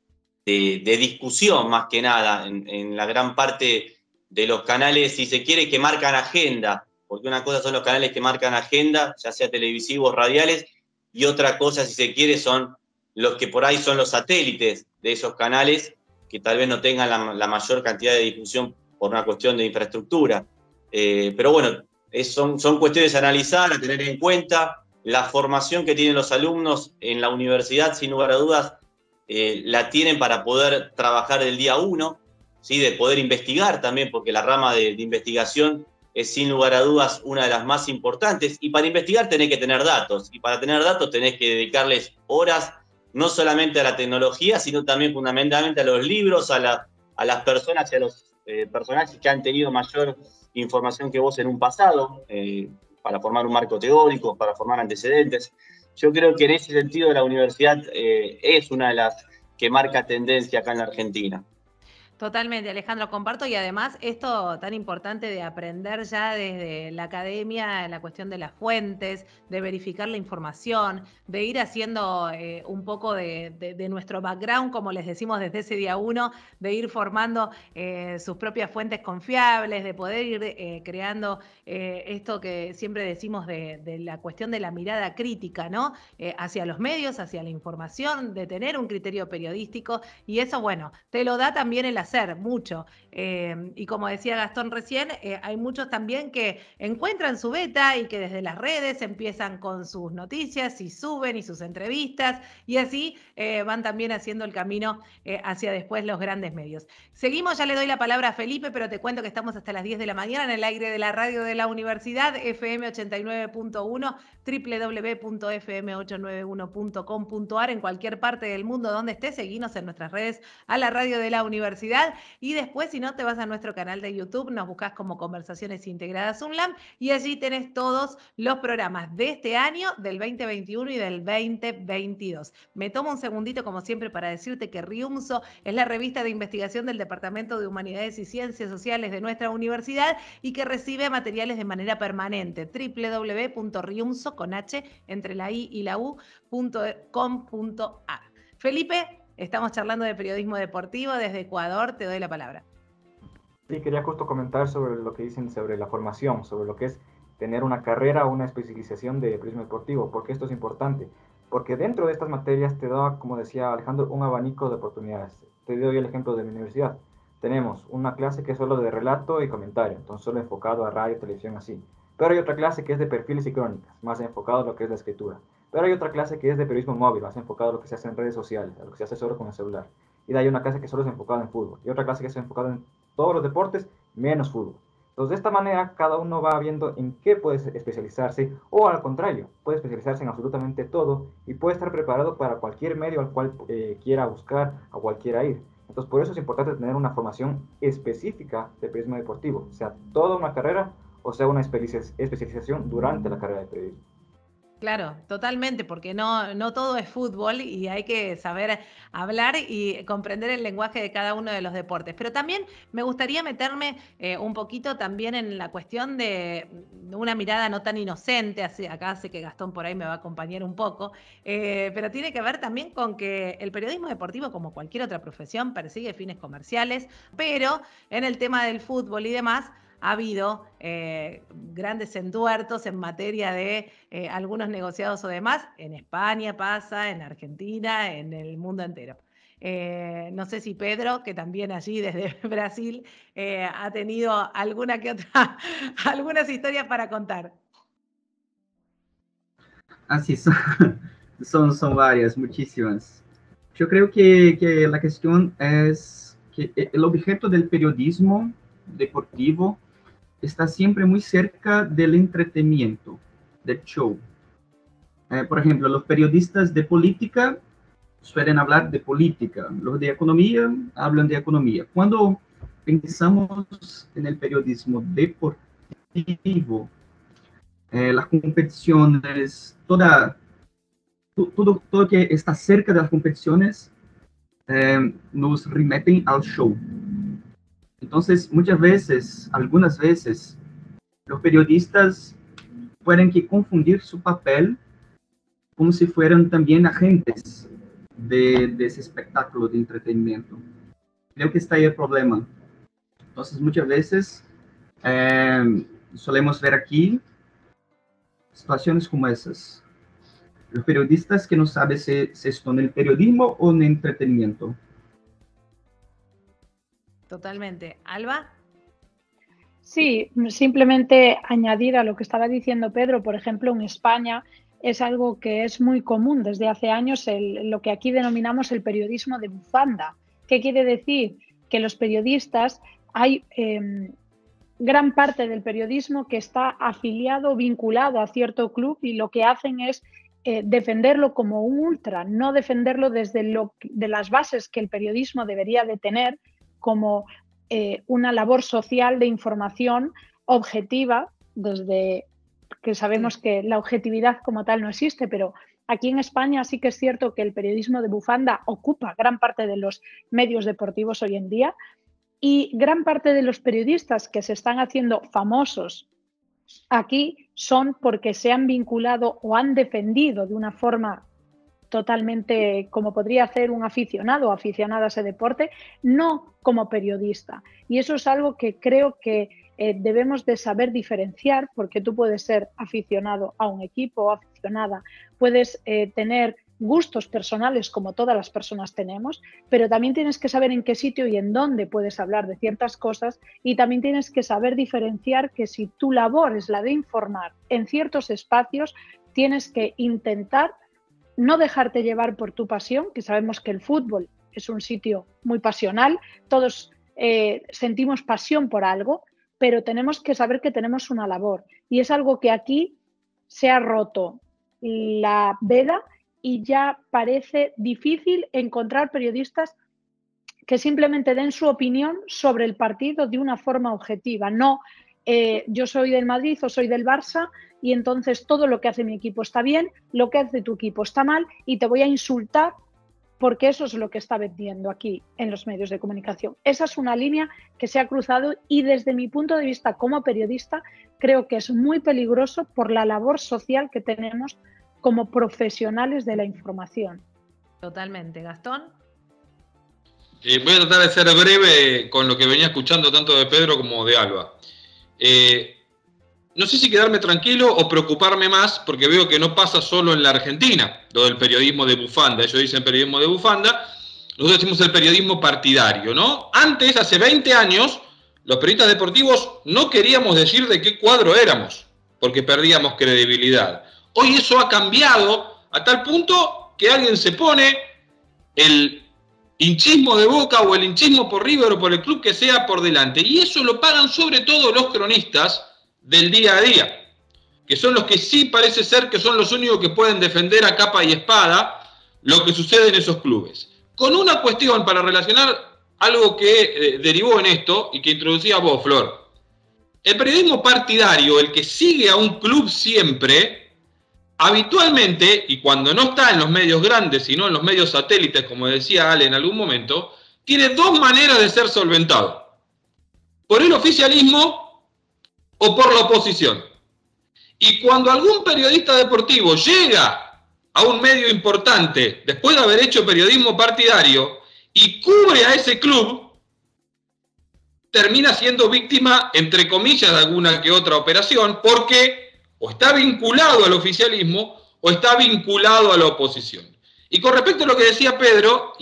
Speaker 3: discusión más que nada en la gran parte de los canales, si se quiere, que marcan agenda, porque una cosa son los canales que marcan agenda, ya sea televisivos, radiales, y otra cosa, si se quiere, son los que por ahí son los satélites de esos canales, que tal vez no tengan la mayor cantidad de difusión por una cuestión de infraestructura. Pero bueno, son cuestiones a analizar, a tener en cuenta. La formación que tienen los alumnos en la universidad, sin lugar a dudas, la tienen para poder trabajar del día 1, ¿sí? De poder investigar también, porque la rama de investigación es sin lugar a dudas una de las más importantes. Y para investigar tenés que tener datos, y para tener datos tenés que dedicarles horas, no solamente a la tecnología, sino también fundamentalmente a los libros, a las personas y a los personajes que han tenido mayor información que vos en un pasado, para formar un marco teórico, para formar antecedentes. Yo creo que en ese sentido la universidad es una de las que marca tendencia acá en la Argentina.
Speaker 1: Totalmente, Alejandro, comparto, y además esto tan importante de aprender ya desde la academia, la cuestión de las fuentes, de verificar la información, de ir haciendo un poco de nuestro background, como les decimos desde ese día 1, de ir formando sus propias fuentes confiables, de poder ir creando esto que siempre decimos de la cuestión de la mirada crítica, ¿no? Hacia los medios, hacia la información, de tener un criterio periodístico, y eso, bueno, te lo da también el hacer mucho. Y como decía Gastón recién, hay muchos también que encuentran su beta y que desde las redes empiezan con sus noticias y suben y sus entrevistas y así van también haciendo el camino hacia después los grandes medios. Seguimos, ya le doy la palabra a Felipe, pero te cuento que estamos hasta las 10 de la mañana en el aire de la radio de la universidad, FM 89.1, www.fm891.com.ar, en cualquier parte del mundo donde estés, seguinos en nuestras redes a la radio de la universidad y después, si no, te vas a nuestro canal de YouTube, nos buscas como Conversaciones Integradas UNLAM y allí tenés todos los programas de este año, del 2021 y del 2022. Me tomo un segundito, como siempre, para decirte que RIUMSO es la revista de investigación del Departamento de Humanidades y Ciencias Sociales de nuestra universidad y que recibe materiales de manera permanente. www.riumso, con H entre la I y la U.com.ar. Felipe, estamos charlando de periodismo deportivo desde Ecuador, te doy la palabra.
Speaker 5: Sí, quería justo comentar sobre lo que dicen sobre la formación, sobre lo que es tener una carrera o una especialización de periodismo deportivo, porque esto es importante, porque dentro de estas materias te da, como decía Alejandro, un abanico de oportunidades. Te doy el ejemplo de mi universidad. Tenemos una clase que es solo de relato y comentario, entonces solo enfocado a radio, televisión, así. Pero hay otra clase que es de perfiles y crónicas, más enfocado a lo que es la escritura. Pero hay otra clase que es de periodismo móvil, más enfocado a lo que se hace en redes sociales, a lo que se hace solo con el celular. Y de ahí una clase que solo es enfocada en fútbol. Y otra clase que es enfocada en todos los deportes, menos fútbol. Entonces, de esta manera, cada uno va viendo en qué puede especializarse, o al contrario, puede especializarse en absolutamente todo y puede estar preparado para cualquier medio al cual quiera buscar o cualquiera ir. Entonces, por eso es importante tener una formación específica de periodismo deportivo, sea toda una carrera o sea una especialización durante la carrera de periodismo.
Speaker 1: Claro, totalmente, porque no todo es fútbol y hay que saber hablar y comprender el lenguaje de cada uno de los deportes. Pero también me gustaría meterme un poquito también en la cuestión de una mirada no tan inocente, acá sé que Gastón por ahí me va a acompañar un poco, pero tiene que ver también con que el periodismo deportivo, como cualquier otra profesión, persigue fines comerciales, pero en el tema del fútbol y demás, ha habido grandes entuertos en materia de algunos negociados o demás. En España pasa, en Argentina, en el mundo entero. No sé si Pedro, que también allí desde Brasil ha tenido alguna que otra, algunas historias para contar.
Speaker 6: Así son varias, muchísimas. Yo creo que la cuestión es que el objeto del periodismo deportivo está siempre muy cerca del entretenimiento, del show. Por ejemplo, los periodistas de política suelen hablar de política, los de economía hablan de economía. Cuando pensamos en el periodismo deportivo, las competiciones, todo que está cerca de las competiciones nos remiten al show. Entonces, algunas veces, los periodistas pueden que confundir su papel como si fueran también agentes de ese espectáculo de entretenimiento. Creo que está ahí el problema. Entonces, muchas veces solemos ver aquí situaciones como esas. Los periodistas que no saben si están en el periodismo o en el entretenimiento.
Speaker 1: Totalmente. ¿Alba?
Speaker 7: Sí, simplemente añadir a lo que estaba diciendo Pedro, por ejemplo, en España es algo que es muy común desde hace años, lo que aquí denominamos el periodismo de bufanda. ¿Qué quiere decir? Que los periodistas, hay gran parte del periodismo que está afiliado, vinculado a cierto club y lo que hacen es defenderlo como un ultra, no defenderlo desde de las bases que el periodismo debería de tener, como una labor social de información objetiva, desde que sabemos que la objetividad como tal no existe, pero aquí en España sí que es cierto que el periodismo de bufanda ocupa gran parte de los medios deportivos hoy en día y gran parte de los periodistas que se están haciendo famosos aquí son porque se han vinculado o han defendido de una forma totalmente como podría hacer un aficionado o aficionada a ese deporte, no como periodista. Y eso es algo que creo que debemos de saber diferenciar, porque tú puedes ser aficionado a un equipo o aficionada, puedes tener gustos personales como todas las personas tenemos, pero también tienes que saber en qué sitio y en dónde puedes hablar de ciertas cosas, y también tienes que saber diferenciar que si tu labor es la de informar en ciertos espacios, tienes que intentar no dejarte llevar por tu pasión, que sabemos que el fútbol es un sitio muy pasional, todos sentimos pasión por algo, pero tenemos que saber que tenemos una labor, y es algo que aquí se ha roto la veda y ya parece difícil encontrar periodistas que simplemente den su opinión sobre el partido de una forma objetiva. No, yo soy del Madrid o soy del Barça y entonces todo lo que hace mi equipo está bien, lo que hace tu equipo está mal y te voy a insultar porque eso es lo que está vendiendo aquí en los medios de comunicación. Esa es una línea que se ha cruzado y desde mi punto de vista como periodista creo que es muy peligroso por la labor social que tenemos como profesionales de la información.
Speaker 1: Totalmente. Gastón.
Speaker 4: Voy a tratar de ser breve con lo que venía escuchando tanto de Pedro como de Alba. No sé si quedarme tranquilo o preocuparme más, porque veo que no pasa solo en la Argentina, lo del periodismo de bufanda. Ellos dicen periodismo de bufanda, nosotros decimos el periodismo partidario, ¿no? Antes, hace 20 años, los periodistas deportivos no queríamos decir de qué cuadro éramos, porque perdíamos credibilidad. Hoy eso ha cambiado a tal punto que alguien se pone el hinchismo de Boca o el hinchismo por River o por el club que sea por delante. Y eso lo pagan sobre todo los cronistas del día a día, que son los que sí parece ser que son los únicos que pueden defender a capa y espada lo que sucede en esos clubes. Con una cuestión para relacionar algo que derivó en esto y que introducía vos, Flor. El periodismo partidario, el que sigue a un club siempre, habitualmente, y cuando no está en los medios grandes, sino en los medios satélites, como decía Ale en algún momento, tiene dos maneras de ser solventado. Por el oficialismo o por la oposición. Y cuando algún periodista deportivo llega a un medio importante, después de haber hecho periodismo partidario, y cubre a ese club, termina siendo víctima, entre comillas, de alguna que otra operación, porque o está vinculado al oficialismo o está vinculado a la oposición. Y con respecto a lo que decía Pedro,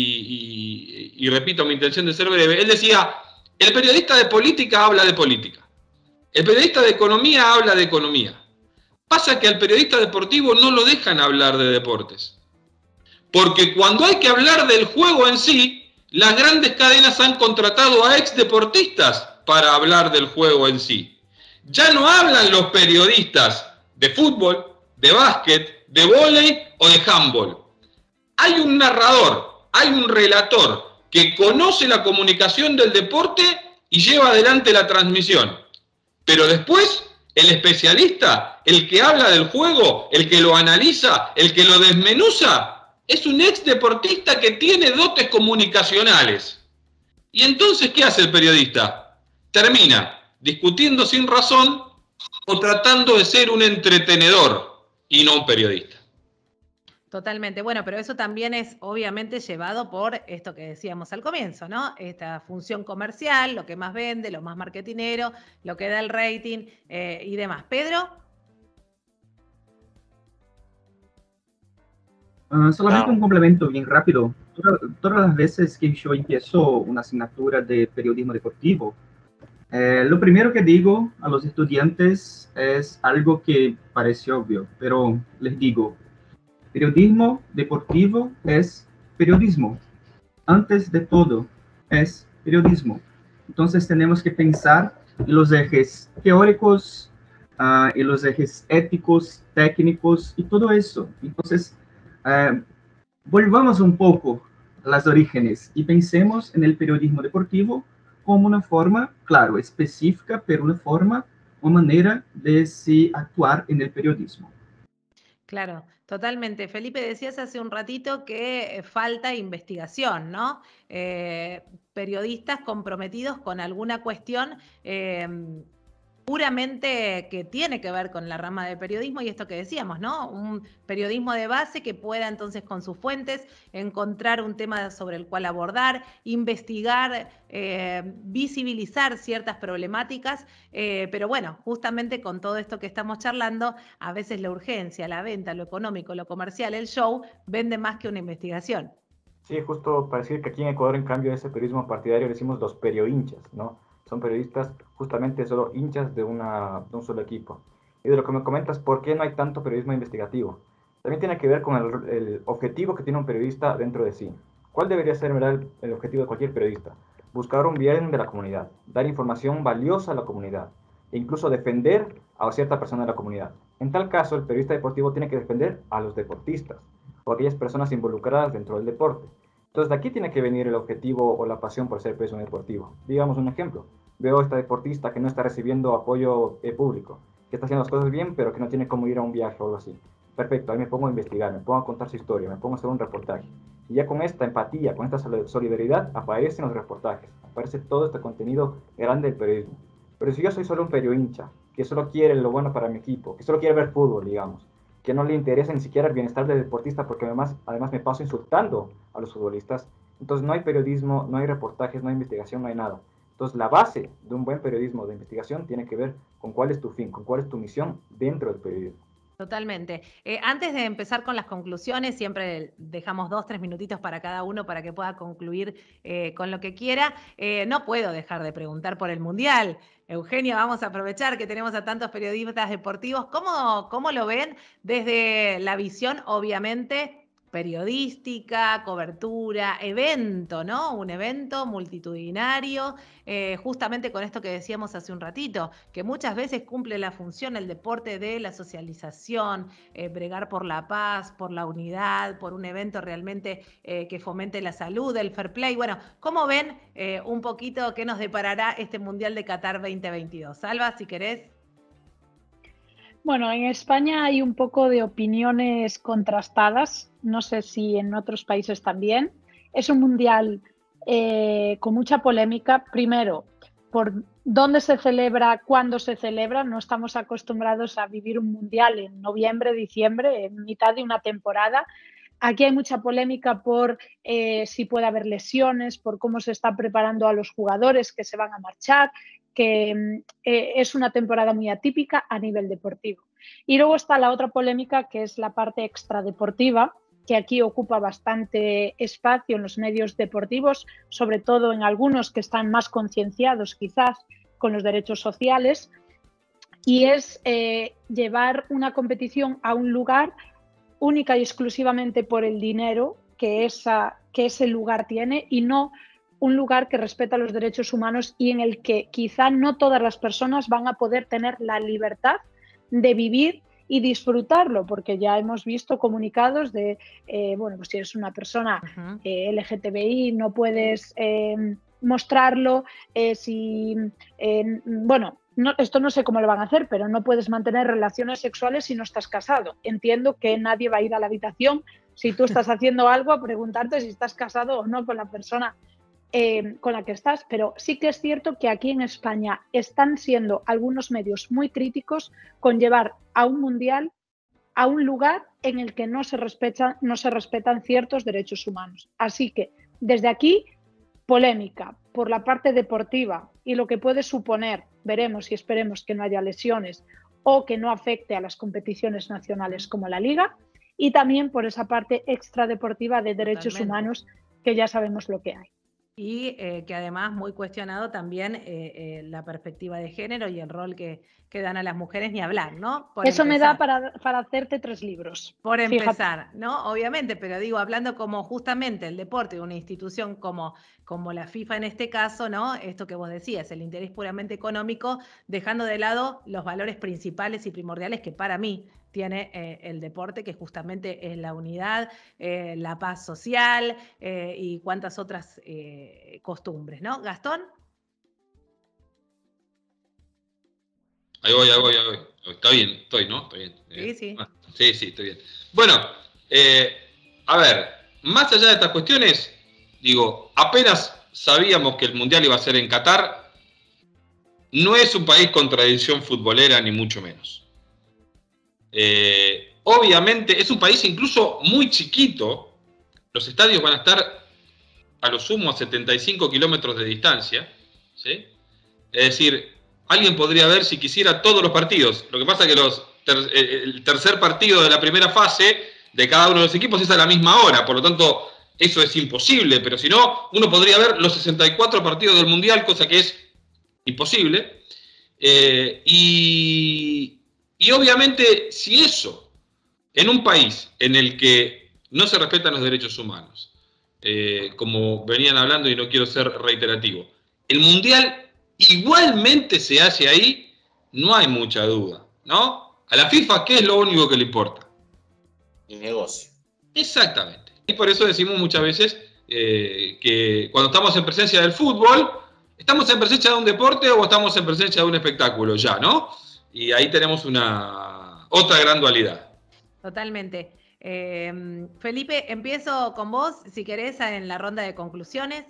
Speaker 4: y repito mi intención de ser breve, él decía, el periodista de política habla de política, el periodista de economía habla de economía. Pasa que al periodista deportivo no lo dejan hablar de deportes, porque cuando hay que hablar del juego en sí, las grandes cadenas han contratado a exdeportistas para hablar del juego en sí. Ya no hablan los periodistas de fútbol, de básquet, de vóley o de handball. Hay un narrador, hay un relator que conoce la comunicación del deporte y lleva adelante la transmisión. Pero después, el especialista, el que habla del juego, el que lo analiza, el que lo desmenuza, es un exdeportista que tiene dotes comunicacionales. ¿Y entonces qué hace el periodista? Termina discutiendo sin razón o tratando de ser un entretenedor y no un periodista.
Speaker 1: Totalmente. Bueno, pero eso también es obviamente llevado por esto que decíamos al comienzo, ¿no? Esta función comercial, lo que más vende, lo más marketinero, lo que da el rating y demás. Pedro.
Speaker 6: Solamente un complemento bien rápido. Todas las veces que yo empiezo una asignatura de periodismo deportivo, lo primero que digo a los estudiantes es algo que parece obvio, pero les digo, periodismo deportivo es periodismo. Antes de todo, es periodismo. Entonces tenemos que pensar en los ejes teóricos, en los ejes éticos, técnicos y todo eso. Entonces, volvamos un poco a las orígenes y pensemos en el periodismo deportivo como una forma, claro, específica, pero una manera de se actuar en el periodismo.
Speaker 1: Claro, totalmente. Felipe, decías hace un ratito que falta investigación, ¿no? Periodistas comprometidos con alguna cuestión puramente que tiene que ver con la rama del periodismo y esto que decíamos, ¿no? Un periodismo de base que pueda entonces con sus fuentes encontrar un tema sobre el cual abordar, investigar, visibilizar ciertas problemáticas, pero bueno, justamente con todo esto que estamos charlando, a veces la urgencia, la venta, lo económico, lo comercial, el show, vende más que una investigación.
Speaker 5: Sí, justo para decir que aquí en Ecuador, en cambio, ese periodismo partidario le decimos los periohinchas, ¿no? Son periodistas justamente solo hinchas de un solo equipo. Y de lo que me comentas, ¿por qué no hay tanto periodismo investigativo? También tiene que ver con el objetivo que tiene un periodista dentro de sí. ¿Cuál debería ser, ¿verdad, el objetivo de cualquier periodista? Buscar un bien de la comunidad, dar información valiosa a la comunidad, e incluso defender a cierta persona de la comunidad. En tal caso, el periodista deportivo tiene que defender a los deportistas o aquellas personas involucradas dentro del deporte. Entonces, de aquí tiene que venir el objetivo o la pasión por ser periodismo deportivo. Digamos un ejemplo. Veo a esta deportista que no está recibiendo apoyo público, que está haciendo las cosas bien, pero que no tiene cómo ir a un viaje o algo así. Perfecto, ahí me pongo a investigar, me pongo a contar su historia, me pongo a hacer un reportaje. Y ya con esta empatía, con esta solidaridad, aparecen los reportajes, aparece todo este contenido grande del periodismo. Pero si yo soy solo un periodista, que solo quiere lo bueno para mi equipo, que solo quiere ver fútbol, digamos, que no le interesa ni siquiera el bienestar del deportista porque además me paso insultando a los futbolistas, entonces no hay periodismo, no hay reportajes, no hay investigación, no hay nada. Entonces la base de un buen periodismo de investigación tiene que ver con cuál es tu fin, con cuál es tu misión dentro del periodismo.
Speaker 1: Totalmente. Antes de empezar con las conclusiones, siempre dejamos 2-3 minutitos para cada uno para que pueda concluir con lo que quiera. No puedo dejar de preguntar por el Mundial. Eugenia, vamos a aprovechar que tenemos a tantos periodistas deportivos. ¿Cómo lo ven desde la visión, obviamente, periodística, cobertura, evento, ¿no? Un evento multitudinario, justamente con esto que decíamos hace un ratito, que muchas veces cumple la función el deporte de la socialización, bregar por la paz, por la unidad, por un evento realmente que fomente la salud, el fair play. Bueno, ¿cómo ven un poquito qué nos deparará este Mundial de Qatar 2022? Salva, si querés.
Speaker 7: Bueno, en España hay un poco de opiniones contrastadas, no sé si en otros países también. Es un mundial con mucha polémica, primero, por dónde se celebra, cuándo se celebra. No estamos acostumbrados a vivir un mundial en noviembre, diciembre, en mitad de una temporada. Aquí hay mucha polémica por si puede haber lesiones, por cómo se está preparando a los jugadores que se van a marchar, que es una temporada muy atípica a nivel deportivo. Y luego está la otra polémica, que es la parte extradeportiva, que aquí ocupa bastante espacio en los medios deportivos, sobre todo en algunos que están más concienciados quizás con los derechos sociales, y es llevar una competición a un lugar única y exclusivamente por el dinero que ese lugar tiene y no un lugar que respeta los derechos humanos y en el que quizá no todas las personas van a poder tener la libertad de vivir y disfrutarlo, porque ya hemos visto comunicados de, bueno, pues si eres una persona LGTBI no puedes mostrarlo, bueno, esto no sé cómo lo van a hacer, pero no puedes mantener relaciones sexuales si no estás casado. Entiendo que nadie va a ir a la habitación si tú estás haciendo algo a preguntarte si estás casado o no con la persona con la que estás, pero sí que es cierto que aquí en España están siendo algunos medios muy críticos con llevar a un mundial a un lugar en el que no se respetan ciertos derechos humanos. Así que desde aquí, polémica por la parte deportiva y lo que puede suponer, veremos y esperemos que no haya lesiones o que no afecte a las competiciones nacionales como la Liga, y también por esa parte extradeportiva de derechos humanos que ya sabemos lo que hay.
Speaker 1: Y que además muy cuestionado también la perspectiva de género y el rol que dan a las mujeres, ni hablar, ¿no?
Speaker 7: Eso me da para hacerte 3 libros.
Speaker 1: Por empezar, ¿no? Obviamente, pero digo, hablando como justamente el deporte, una institución como la FIFA en este caso, ¿no? Esto que vos decías, el interés puramente económico, dejando de lado los valores principales y primordiales que para mí tiene el deporte, que justamente es la unidad, la paz social y cuantas otras costumbres, ¿no? Gastón.
Speaker 4: Ahí voy. Está bien, estoy, ¿no? Está bien.
Speaker 1: Sí.
Speaker 4: Sí, estoy bien. Bueno, a ver, más allá de estas cuestiones, digo, apenas sabíamos que el Mundial iba a ser en Qatar, no es un país con tradición futbolera, ni mucho menos. Obviamente es un país incluso muy chiquito. Los estadios van a estar a lo sumo a 75 kilómetros de distancia, ¿sí? Es decir, alguien podría ver si quisiera todos los partidos. Lo que pasa es que el tercer partido de la primera fase de cada uno de los equipos es a la misma hora, por lo tanto eso es imposible, pero si no, uno podría ver los 64 partidos del Mundial, cosa que es imposible. Y obviamente, si eso, en un país en el que no se respetan los derechos humanos, como venían hablando y no quiero ser reiterativo, el Mundial igualmente se hace ahí, no hay mucha duda, ¿no? A la FIFA, ¿qué es lo único que le importa?
Speaker 3: El negocio.
Speaker 4: Exactamente. Y por eso decimos muchas veces que cuando estamos en presencia del fútbol, ¿estamos en presencia de un deporte o estamos en presencia de un espectáculo ya, no? Y ahí tenemos otra gran dualidad.
Speaker 1: Totalmente. Felipe, empiezo con vos, si querés, en la ronda de conclusiones.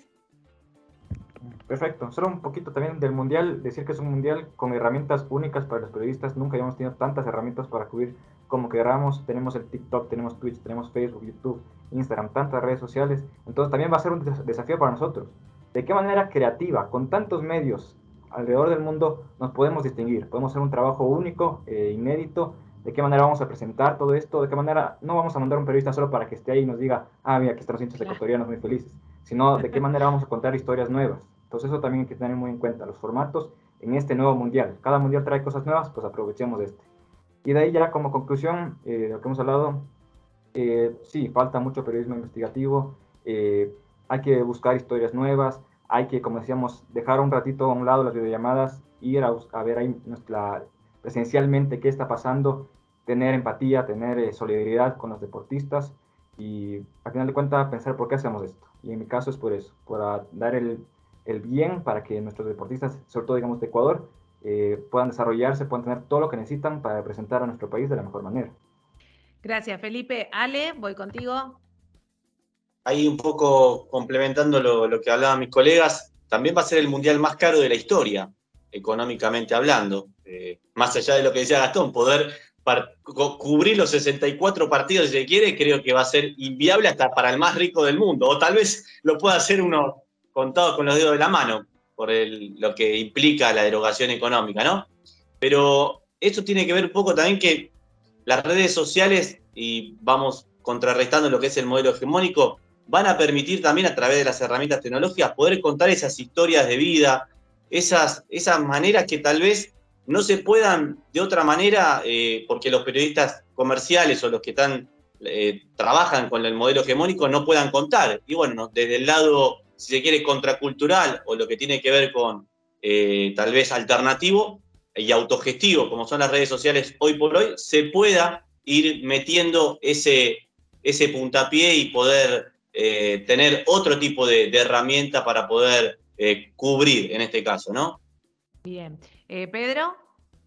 Speaker 5: Perfecto. Solo un poquito también del Mundial, decir que es un Mundial con herramientas únicas para los periodistas. Nunca habíamos tenido tantas herramientas para cubrir como queramos. Tenemos el TikTok, tenemos Twitch, tenemos Facebook, YouTube, Instagram, tantas redes sociales. Entonces también va a ser un desafío para nosotros. ¿De qué manera creativa, con tantos medios alrededor del mundo, nos podemos distinguir? Podemos hacer un trabajo único, inédito. ¿De qué manera vamos a presentar todo esto? ¿De qué manera no vamos a mandar a un periodista solo para que esté ahí y nos diga, ah, mira, aquí están los hinchas ecuatorianos muy felices? Sino, ¿de qué manera vamos a contar historias nuevas? Entonces eso también hay que tener muy en cuenta, los formatos en este nuevo Mundial. Cada Mundial trae cosas nuevas, pues aprovechemos este. Y de ahí ya como conclusión de lo que hemos hablado, sí, falta mucho periodismo investigativo, hay que buscar historias nuevas, hay que, como decíamos, dejar un ratito a un lado las videollamadas, ir a ver ahí presencialmente qué está pasando, tener empatía, tener solidaridad con los deportistas y al final de cuentas pensar por qué hacemos esto. Y en mi caso es por eso, para dar el bien para que nuestros deportistas, sobre todo digamos de Ecuador, puedan desarrollarse, puedan tener todo lo que necesitan para representar a nuestro país de la mejor manera.
Speaker 1: Gracias, Felipe. Ale, voy contigo.
Speaker 3: Ahí un poco complementando lo que hablaban mis colegas, también va a ser el Mundial más caro de la historia, económicamente hablando. Más allá de lo que decía Gastón, poder cubrir los 64 partidos si se quiere, creo que va a ser inviable hasta para el más rico del mundo, o tal vez lo pueda hacer uno contado con los dedos de la mano, por lo que implica la derogación económica, ¿no? Pero eso tiene que ver un poco también que las redes sociales, y vamos contrarrestando lo que es el modelo hegemónico, van a permitir también a través de las herramientas tecnológicas poder contar esas historias de vida, esas maneras que tal vez no se puedan de otra manera, porque los periodistas comerciales o los que trabajan con el modelo hegemónico no puedan contar. Y bueno, desde el lado, si se quiere, contracultural o lo que tiene que ver con tal vez alternativo y autogestivo, como son las redes sociales hoy por hoy, se pueda ir metiendo ese puntapié y poder tener otro tipo de herramienta para poder cubrir en este caso, ¿no?
Speaker 1: Bien. Pedro.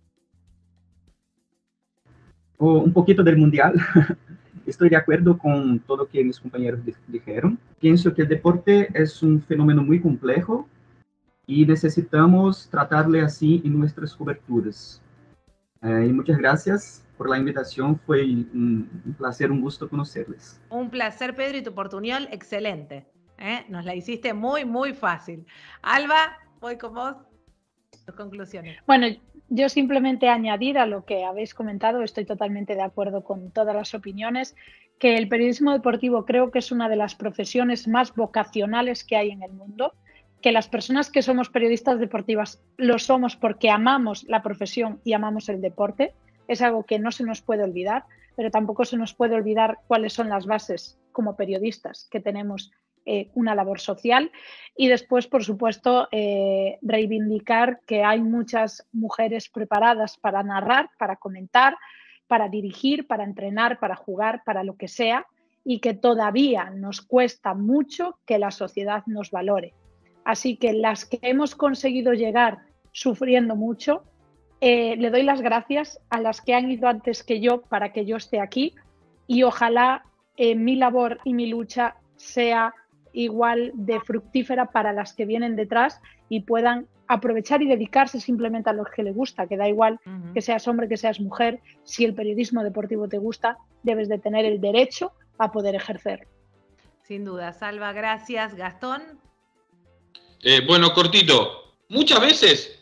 Speaker 6: Un poquito del Mundial. Estoy de acuerdo con todo lo que mis compañeros dijeron. Pienso que el deporte es un fenómeno muy complejo y necesitamos tratarle así en nuestras coberturas. Y muchas gracias por la invitación, fue un placer, un gusto conocerles.
Speaker 1: Un placer, Pedro, y tu portuñol, excelente. Nos la hiciste muy, muy fácil. Alba, voy con vos. Tus conclusiones.
Speaker 7: Bueno, yo simplemente añadir a lo que habéis comentado, estoy totalmente de acuerdo con todas las opiniones, que el periodismo deportivo creo que es una de las profesiones más vocacionales que hay en el mundo, que las personas que somos periodistas deportivas lo somos porque amamos la profesión y amamos el deporte, es algo que no se nos puede olvidar, pero tampoco se nos puede olvidar cuáles son las bases como periodistas que tenemos una labor social y después, por supuesto, reivindicar que hay muchas mujeres preparadas para narrar, para comentar, para dirigir, para entrenar, para jugar, para lo que sea y que todavía nos cuesta mucho que la sociedad nos valore. Así que las que hemos conseguido llegar sufriendo mucho, le doy las gracias a las que han ido antes que yo para que yo esté aquí y ojalá mi labor y mi lucha sea igual de fructífera para las que vienen detrás y puedan aprovechar y dedicarse simplemente a lo que le gusta, que da igual que seas hombre, que seas mujer, si el periodismo deportivo te gusta, debes de tener el derecho a poder ejercer.
Speaker 1: Sin duda, Salva, gracias. Gastón.
Speaker 4: Bueno, cortito. Muchas veces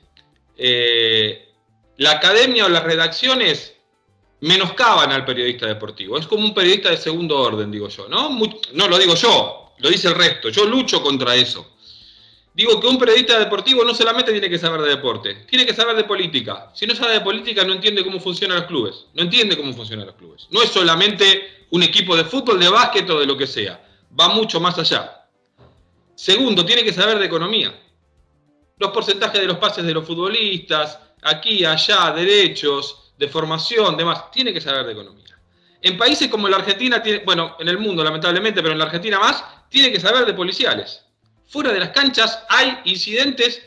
Speaker 4: la academia o las redacciones menoscaban al periodista deportivo. Es como un periodista de segundo orden, digo yo, ¿no? No lo digo yo, lo dice el resto. Yo lucho contra eso. Digo que un periodista deportivo no solamente tiene que saber de deporte, tiene que saber de política. Si no sabe de política, no entiende cómo funcionan los clubes. No entiende cómo funcionan los clubes. No es solamente un equipo de fútbol, de básquet o de lo que sea. Va mucho más allá. Segundo, tiene que saber de economía. Los porcentajes de los pases de los futbolistas, aquí, allá, derechos, de formación, demás. Tiene que saber de economía. En países como la Argentina, bueno, en el mundo lamentablemente, pero en la Argentina más, tiene que saber de policiales. Fuera de las canchas hay incidentes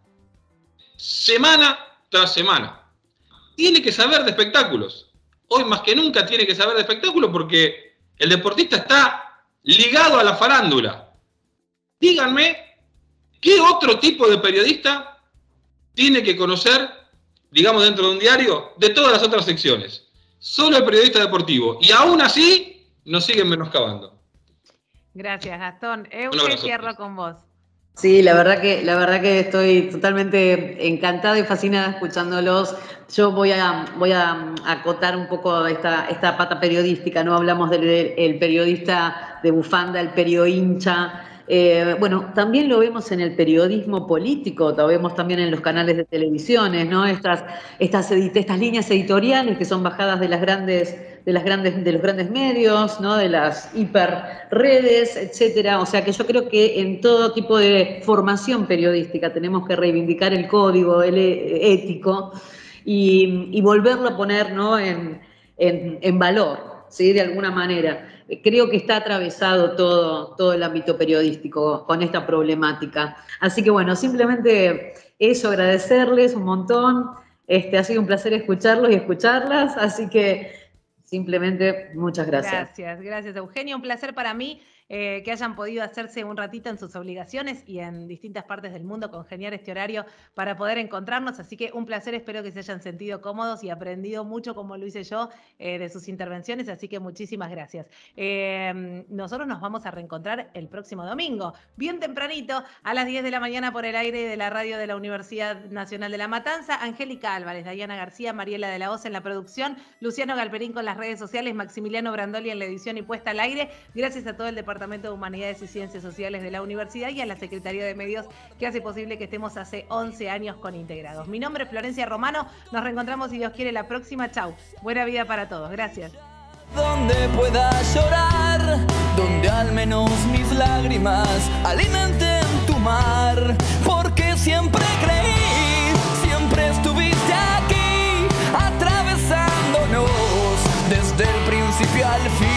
Speaker 4: semana tras semana. Tiene que saber de espectáculos. Hoy más que nunca tiene que saber de espectáculos porque el deportista está ligado a la farándula. Díganme, ¿qué otro tipo de periodista tiene que conocer, digamos dentro de un diario, de todas las otras secciones? Solo el periodista deportivo. Y aún así nos siguen menoscabando.
Speaker 1: Gracias, Gastón. Euge, cierro con vos.
Speaker 2: Sí, la verdad que estoy totalmente encantada y fascinada escuchándolos. Yo voy a acotar un poco esta pata periodística, ¿no? Hablamos del periodista de bufanda, el periohincha. Bueno, también lo vemos en el periodismo político, lo vemos también en los canales de televisiones, ¿no? Estas líneas editoriales que son bajadas de los grandes medios, ¿no? De las hiperredes, etcétera. O sea que yo creo que en todo tipo de formación periodística tenemos que reivindicar el código ético y volverlo a poner, ¿no? en valor, ¿sí? De alguna manera. Creo que está atravesado todo el ámbito periodístico con esta problemática. Así que bueno, simplemente eso, agradecerles un montón. Ha sido un placer escucharlos y escucharlas, así que simplemente muchas gracias.
Speaker 1: Gracias Eugenio, un placer para mí que hayan podido hacerse un ratito en sus obligaciones y en distintas partes del mundo congeniar este horario para poder encontrarnos, así que un placer, espero que se hayan sentido cómodos y aprendido mucho como lo hice yo de sus intervenciones, así que muchísimas gracias. Nosotros nos vamos a reencontrar el próximo domingo, bien tempranito, a las 10 de la mañana por el aire de la radio de la Universidad Nacional de La Matanza. Angélica Álvarez, Dayana García, Mariela de la Hoz en la producción, Luciano Galperín con las redes sociales, Maximiliano Brandoli en la edición y puesta al aire. Gracias a todo el Departamento de Humanidades y Ciencias Sociales de la Universidad y a la Secretaría de Medios que hace posible que estemos hace 11 años con Integrados. Mi nombre es Florencia Romano, nos reencontramos si Dios quiere la próxima. Chau, buena vida para todos, gracias.
Speaker 8: Donde pueda llorar, donde al menos mis lágrimas alimenten tu mar, porque siempre creí, siempre estuviste aquí, atravesándonos desde el principio al fin.